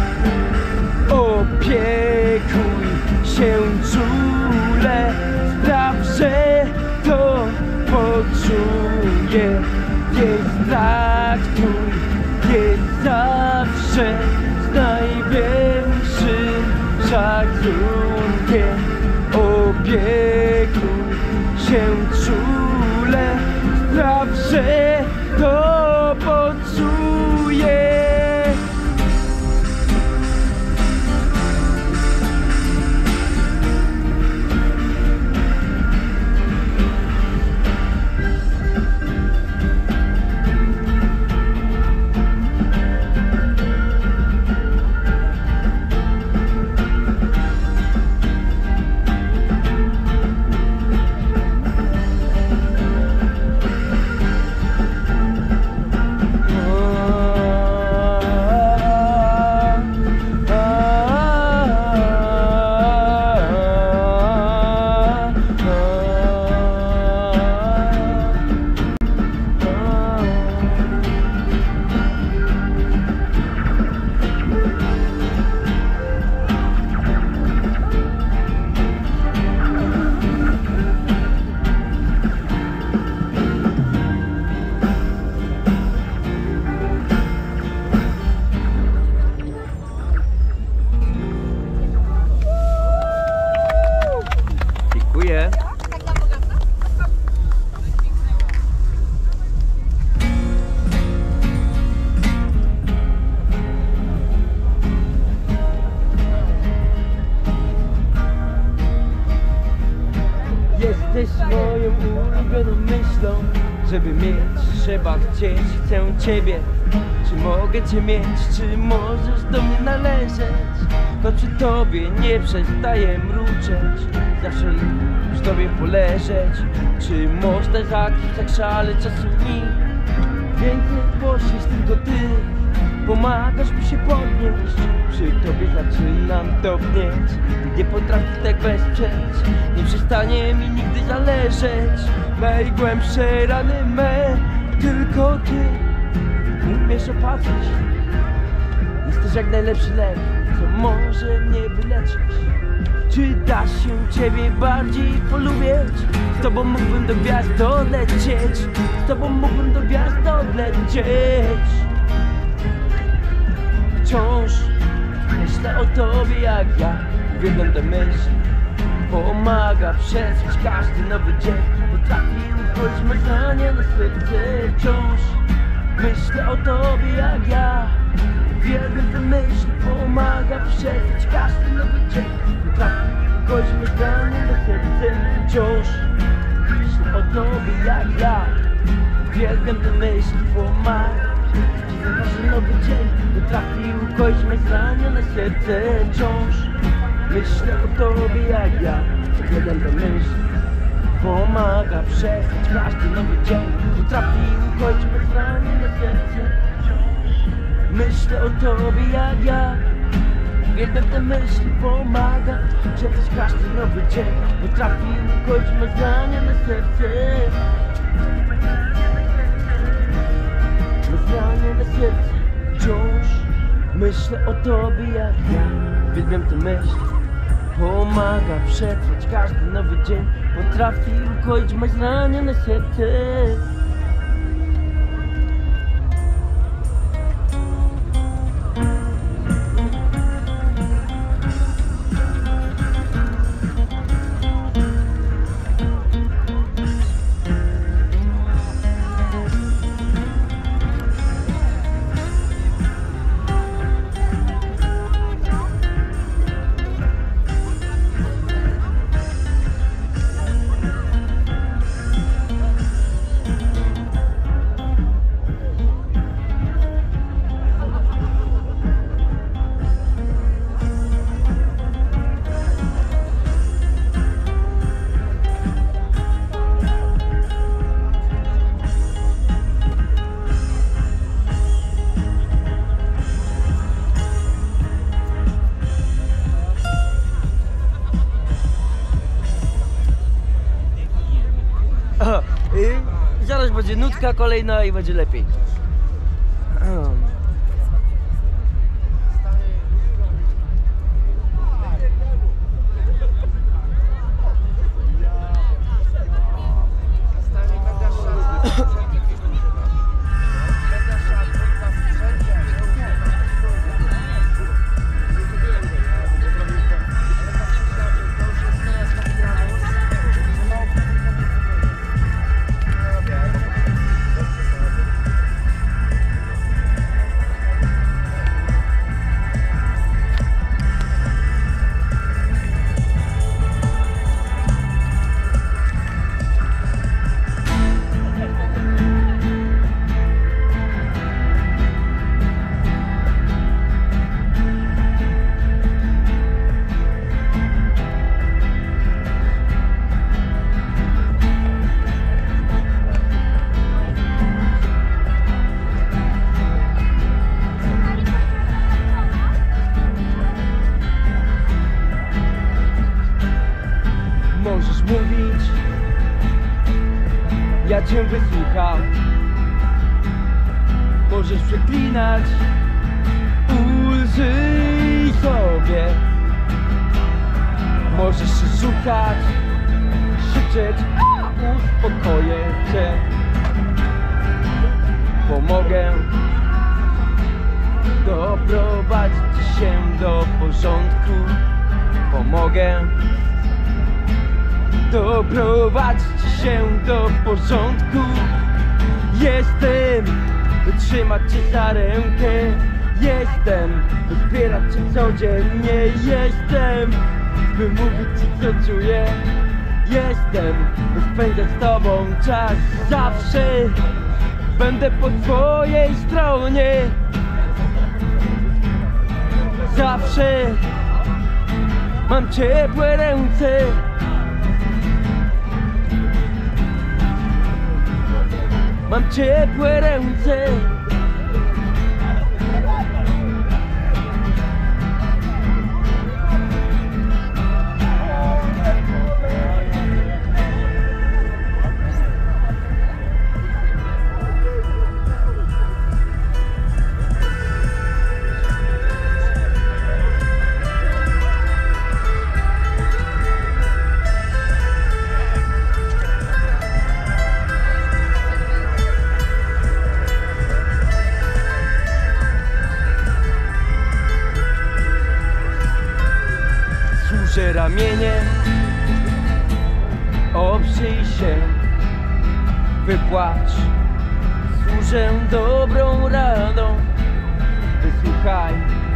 Opiekuj się czule, spraw, że to poczuje. Więc traktuj je zawsze z największym szacunkiem. Opiekuj się czule, spraw, że to poczuje. zrobioną myślą. Żeby mieć, trzeba chcieć, chcę ciebie. Czy mogę cię mieć, czy możesz do mnie należeć? To przy tobie nie przestaję mruczeć. Zawsze przy tobie poleżeć. Czy można zapisać szale czasu dni? Więcej poświęć tylko ty. Pomagasz mi się podnieść. Przy tobie zaczynam topnieć. Nie potrafię tak wesprzeć. Nie przestanie mi nigdy zależeć. Najgłębsze rany me, tylko ty umiesz opatrzyć. Jesteś jak najlepszy lek, co może mnie wyleczyć. Czy da się ciebie bardziej polubić? Z tobą mógłbym do gwiazd dolecieć. Z tobą mógłbym do gwiazd dolecieć. Wciąż myślę o tobie jak ja. Uwielbiam tę myśl. Pomaga przetrwać każdy nowy dzień. Potrafi ukoić marzenia na serce. Wciąż myślę o tobie jak ja. Uwielbiam tę myśl. Pomaga przetrwać każdy nowy dzień. Potrafi ukoić marzenia na serce. Wciąż myślę o tobie jak ja. Uwielbiam tę myśl. Pomaga każdy nowy dzień. Potrafi ukoić marzenia na serce. Wciąż myślę o tobie jak ja. Uwielbiam tę myśl. Pomaga przetrwać każdy nowy dzień. Potrafi ukoić marzenia na serce. Myślę o tobie jak ja. Uwielbiam tę myśl. Pomaga przetrwać każdy nowy dzień. Potrafi ukoić marzenia na serce. Marzenia na serce. Wciąż myślę o tobie jak ja. Uwielbiam tę myśl. Pomaga przetrwać każdy nowy dzień. Potrafi ukoić marzenia na serce. Zaraz będzie nutka kolejna i będzie lepiej. Możesz mówić, ja cię wysłucham. Możesz przeklinać, ulżyj sobie. Możesz się szukać, krzyczeć, uspokoję cię. Pomogę doprowadzić się do porządku. Pomogę doprowadzić się do porządku. Jestem, by trzymać cię za rękę. Jestem, by wspierać cię codziennie. Jestem, by mówić ci co czuję. Jestem, by spędzać z tobą czas. Zawsze będę po twojej stronie. Zawsze mam ciepłe ręce. Mam ciepłe ręce. Służę ramieniem, oprzyj się, wypłacz. Służę dobrą radą, wysłuchaj.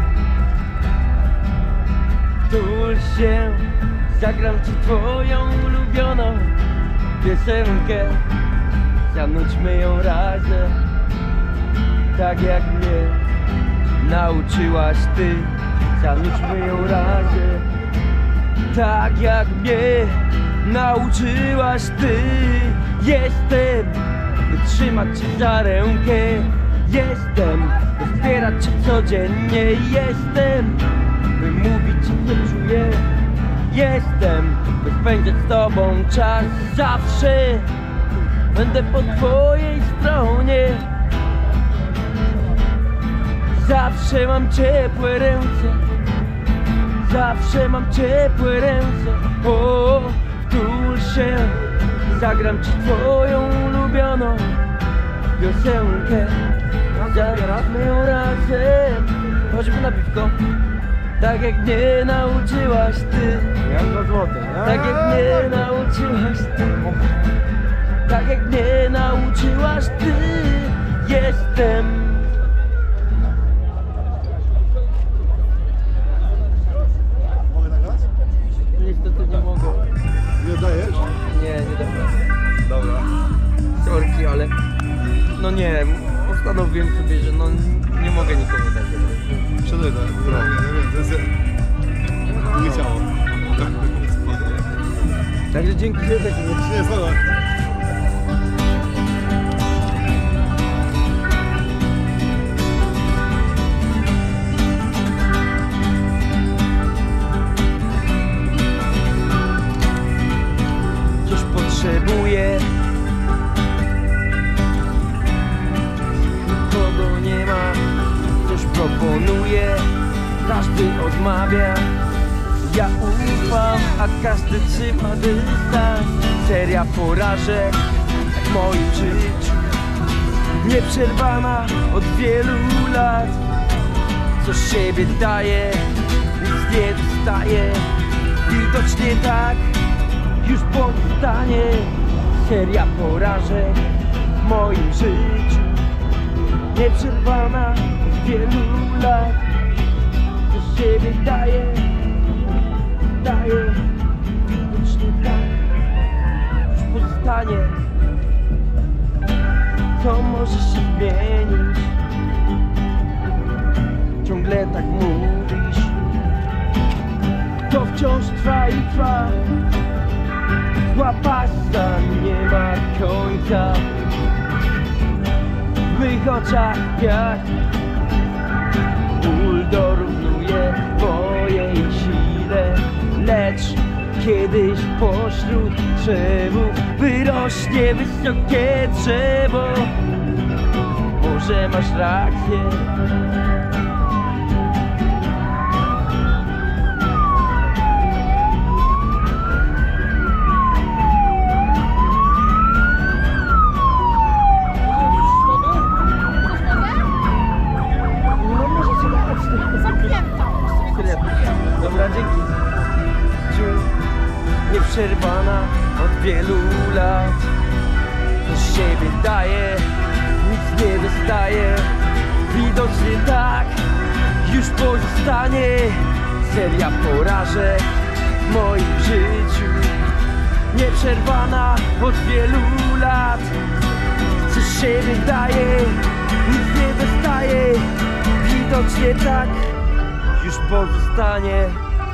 Tul się, zagram ci twoją ulubioną piosenkę. Zanudźmy ją razem, tak jak mnie nauczyłaś ty. Zanudźmy ją razem, tak jak mnie nauczyłaś ty. Jestem, by trzymać cię za rękę. Jestem, by wspierać cię codziennie. Jestem, by mówić ci co czuję. Jestem, by spędzać z tobą czas. Zawsze będę po twojej stronie. Zawsze mam ciepłe ręce. Zawsze mam ciepłe ręce. O, wtul się, zagram ci twoją ulubioną piosenkę. Zagramy ją razem, choćby na piwko. Tak jak mnie nauczyłaś ty.
Ja 2 złote.
Tak jak mnie nauczyłaś ty. Tak jak mnie nauczyłaś ty. Jestem.
Mogę nagrać?
Niestety nie mogę.
Nie dajesz?
Nie dam.
Dobra.
Sorki, ale no nie, postanowiłem sobie, że no nie mogę nikomu dać.
Przedaj tak. No, nie wiem, to jest... Nie chciało.
Także dzięki wielkie.
Nie, zgoda.
Coś potrzebuję. Nikogo nie ma. Coś proponuję. Każdy odmawia. Ja ufam, a każdy trzyma dystans. Seria porażek w moim życiu, nieprzerwana od wielu lat. Co z siebie daje, nic nie dostaje. Widocznie tak już powstanie. Seria porażek w moim życiu, nieprzerwana od wielu lat. Co z siebie daje, widocznie tak już powstanie. To może się zmienić. Ciągle tak mówisz. To wciąż trwa i trwa. Zła pasta nie ma końca. W mych oczach piach. Ból dorównuje twojej sile. Lecz kiedyś pośród drzewów wyrośnie wysokie drzewo. Może masz rację. No może się dać.
Zamknięta.
Dobra, dzięki. Nieprzerwana od wielu lat. Co z siebie daje, nic nie dostaje. Widocznie tak już pozostanie. Seria porażek w moim życiu, nieprzerwana od wielu lat. Coś się wydaje, nic nie dostaje, widocznie tak już pozostanie.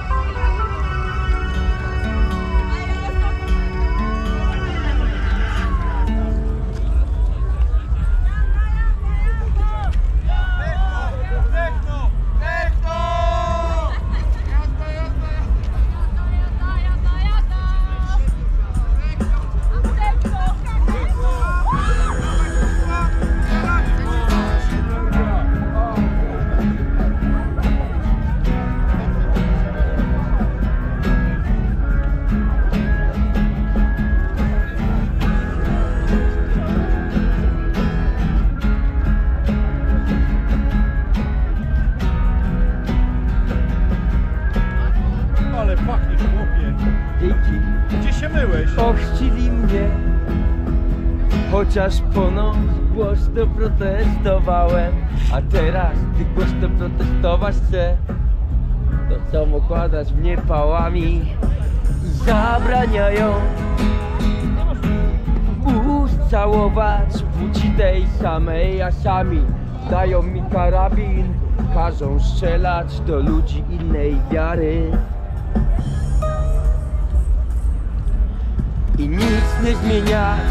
Ale pachniesz, chłopie.
Dzięki.
Gdzie się myłeś?
Ochrzcili mnie, chociaż ponoć głośno protestowałem. A teraz, gdy głośno protestować chcę, to chcą okładać mnie pałami i zabraniają ust całować płci tej samej, a sami dają mi karabin, każą strzelać do ludzi innej wiary. I nic nie zmieniać,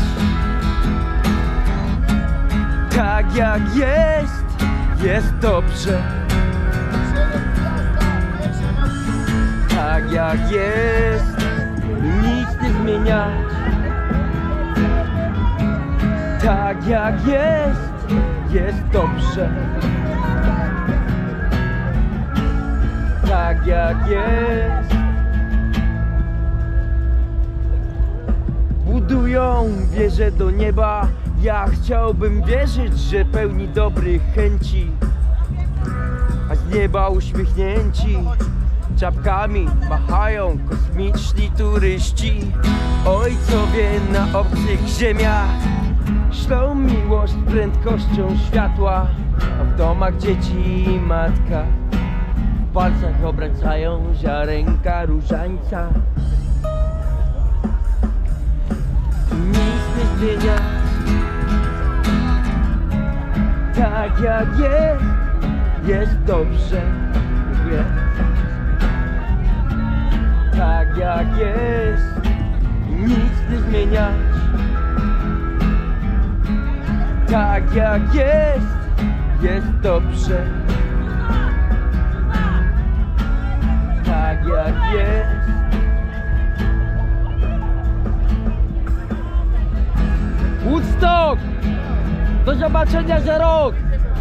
tak jak jest dobrze. Tak jak jest, nic nie zmieniać. Tak jak jest dobrze. Tak jak jest. Budują wieżę do nieba. Ja chciałbym wierzyć, że pełni dobrych chęci, a z nieba uśmiechnięci czapkami machają kosmiczni turyści. Ojcowie na obcych ziemiach ślą miłość prędkością światła, a w domach dzieci i matka w palcach obracają ziarenka różańca. Nic nie zmienia, tak jak jest dobrze. Dziękuję. Tak jak jest, nic nie zmieniać. Tak jak jest dobrze. Tak jak jest. Woodstock! Do zobaczenia za rok!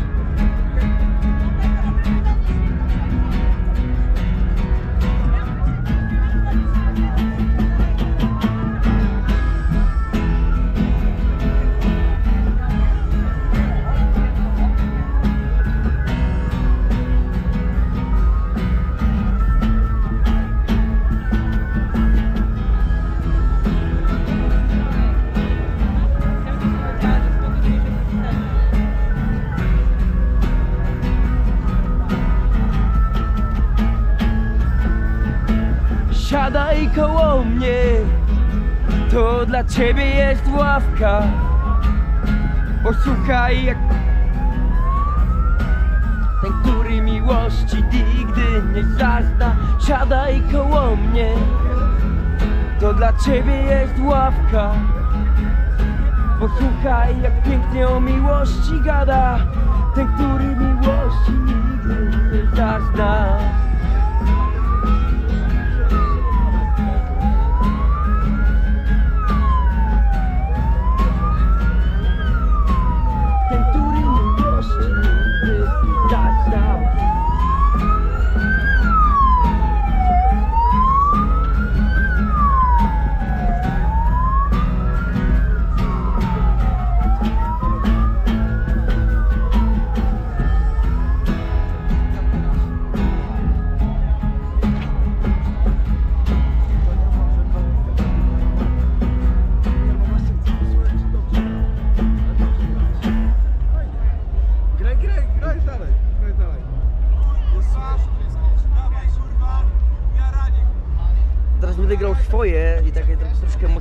Siadaj koło mnie, to dla ciebie jest ławka. Posłuchaj jak ten, który miłości nigdy nie zazna. Siadaj koło mnie, to dla ciebie jest ławka. Posłuchaj jak pięknie o miłości gada ten, który miłości nigdy nie zazna.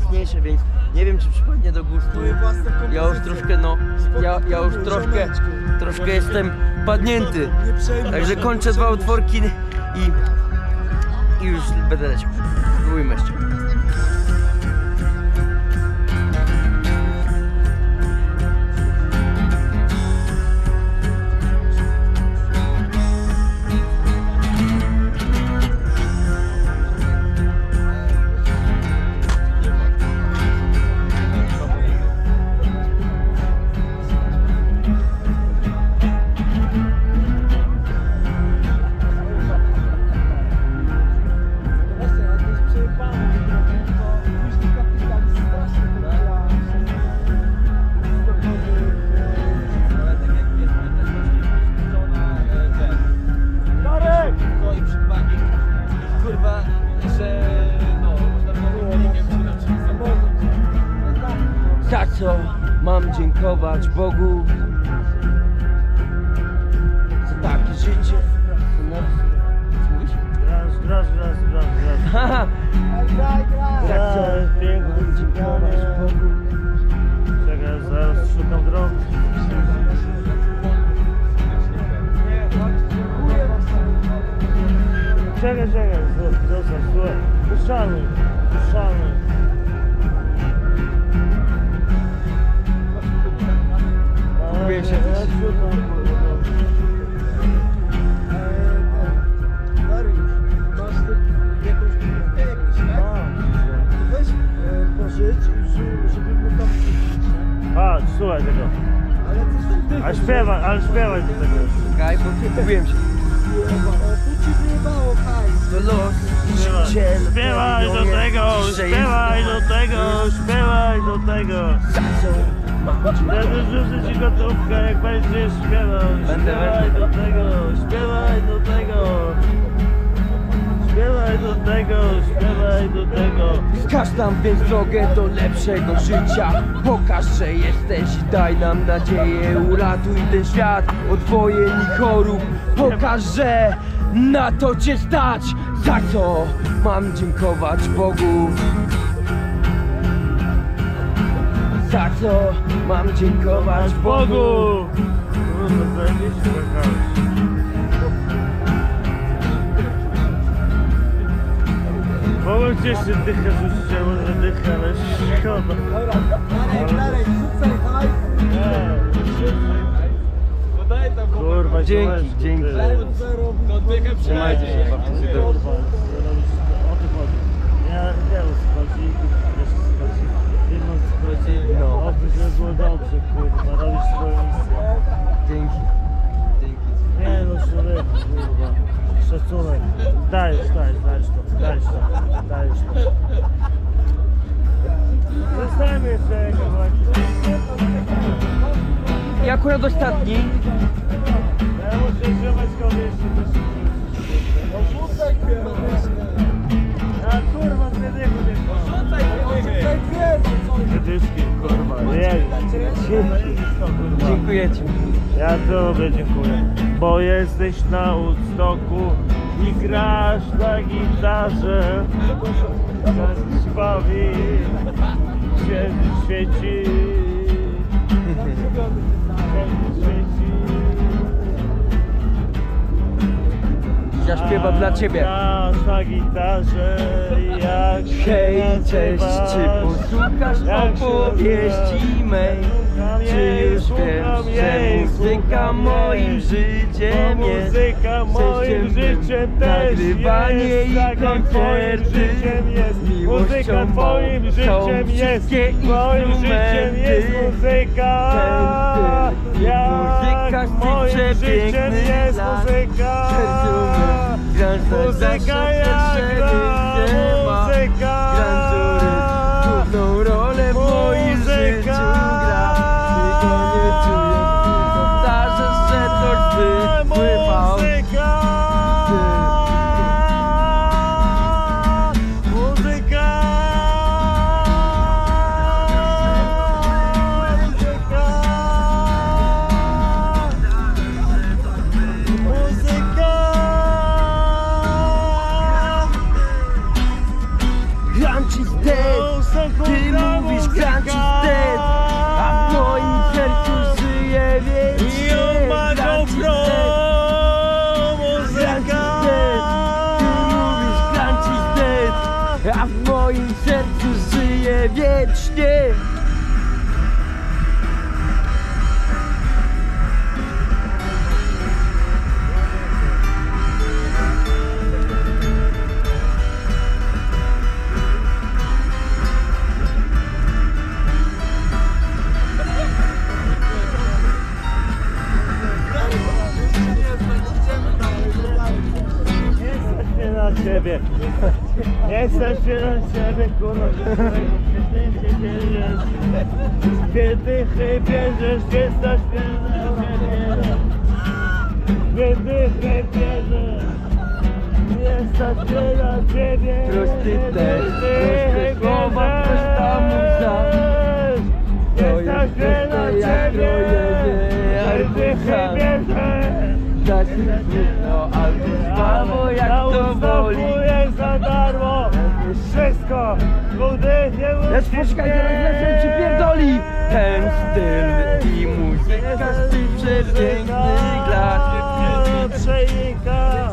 mocniejsze, więc nie wiem, czy przypadnie do gustu. Ja już troszkę, no, ja już troszkę jestem padnięty. Także kończę 2 utworki i już będę leciał. Spróbujmy jeszcze. Za co mam dziękować Bogu za takie życie? Co mówisz?
Grasz.
Za co mam dziękować Bogu?
Czekaj, zaraz szukam drogi. Czekaj, zostaw, słuchaj. Uszanuj.
Kupuję się też.
Dariusz, masz jakąś kubkę jakąś, tak? Weź pożycz i żeby mu tam...
A, słuchaj tego.
Ale coś tam ty...
Ale śpiewaj do tego.
Czekaj, bo kupiłem się.
Tu ci wyjebało, hajs.
To los,
Śpiewaj do tego.
Za co mam dziękować?
Rzucę ci gotówkę, jak będziesz śpiewał. Śpiewaj do tego.
Wskaż nam więc drogę do lepszego życia. Pokaż, że jesteś i daj nam nadzieję. Uratuj ten świat od wojen i chorób. Pokaż, że na to cię stać. Za co mam dziękować Bogu? Za co mam dziękować Bogu?
Kurwa, zajebiście skakałeś. Mogłem gdzieś się dychę rzucić, a może dychę, ale szkoda.
Darek, rzucaj hajs.
Kurwa,
Dzięki. Trzymajcie się, babci.
Kurwa, o tym chodzi. Ja wiem, schodzi, wiesz, schodzi. Wiem, schodzi.
No.
Oby, żeby było dobrze, kurwa, robisz swoją misję.
Dzięki.
Nie no, człowieku, kurwa. Szacunek. Dajesz to. Zostańmy jeszcze jak kawałek.
I akurat ostatni.
Ja muszę ziomek jeszcze też.
Rzucaj
A kurwa, z jednego nie dyski, kurwa,
Dziękuję ci.
Ja tobie dziękuję, bo jesteś na Woodstocku i grasz na gitarze. Każdy się bawi, księżyc świeci.
Ja śpiewam dla ciebie.
Grasz na gitarze, jak
Hej, cześć, czy posłuchasz opowieści mej? Czy już wiesz, że muzyka moim życiem jest?
moim życiem też
nagrywanie
jest,
i
tak jak twoim
koncerty.
życiem jest.
Miłością
Muzyka twoim
mą są
życiem jest,
wszystkie
twoim życiem jest
instrumenty.
muzyka. Jak
Muzyka
moim życiem
przepiękny
jest
las.
muzyka.
Muzyka
jak gra muzyka.
Główną rolę w moim życiu gra. Tylko nie czuję, powtarzasz, że to wypływał. wiecznie.
Na ciebie. Nie stać się na ciebie, kurwa. Kiedy bierzesz, nie stać się na ciebie. Kiedy bierzesz, nie stać się na ciebie.
Prosty tekst, proste słowa, prosta muza. To jest proste jak krojenie arbuza. Dać mi smutno albo słabo, jak to woli.
Jest za darmo, wszystko, budy, nie musi.
Lecz poczekaj, zaraz się przypierdoli. Ten styl i muzyka z tych przepięknych lat.
Przenika.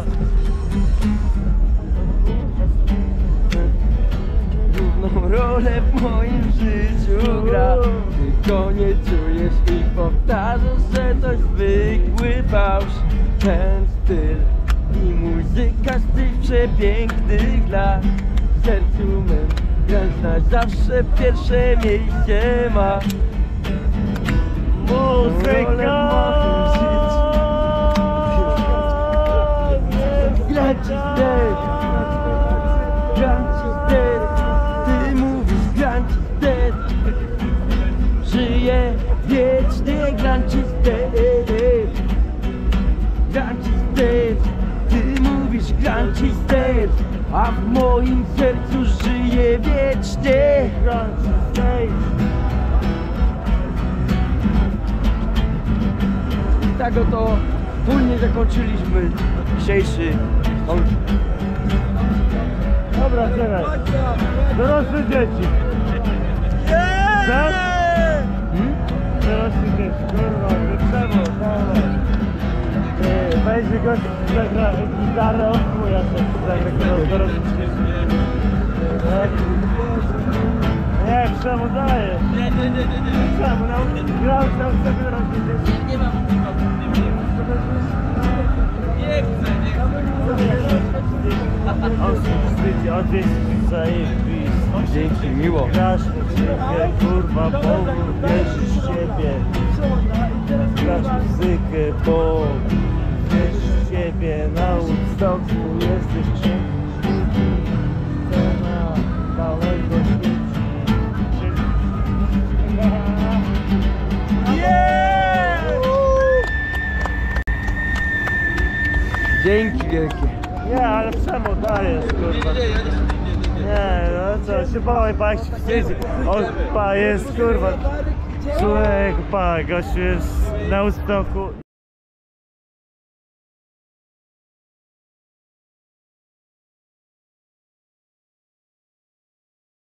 Główną rolę w moim życiu gra. Tylko nie czujesz i powtarzasz, że to zwykły fałsz. Ten styl i muzyka z tych przepięknych lat. W sercu mym gwiazda zawsze pierwsze miejsce ma.
Muzyka.
Grać ci ster, grać ci ster. Ty mówisz grać ci ster. Żyję wiecznie, grać ci ster. Grać ci ster. Ty mówisz grać ci ster. A w moim sercu żyje wiecznie. I tak oto wspólnie zakończyliśmy dzisiejszy
Dobra, czekaj. Dorosłe dzieci. Tak? Dorosłe dzieci, kurwa, wytrzeba, dawaj. Weź gość, zagra gitarę, o ja też zagra dorosłe dzieci. Nie, czemu daję? Czemu? Grał tam sobie dorosłe dzieci.
Nie mam
On się wstydzi, odwieźć zajebisty.
Dzięki, miło.
Grasz muzykę, kurwa, Bogu wierzysz w siebie. Grasz muzykę, bo wierzysz w siebie. Na Woodstocku jesteś księgi. Cena całego świeci.
Dzięki wielkie.
Nie, ale czemu dajesz, kurwa? Nie, no co, się bałaj, pa, jak się wstydzi. O, pa, jest, kurwa. Człowiek, pa, gościu jest na Woodstocku.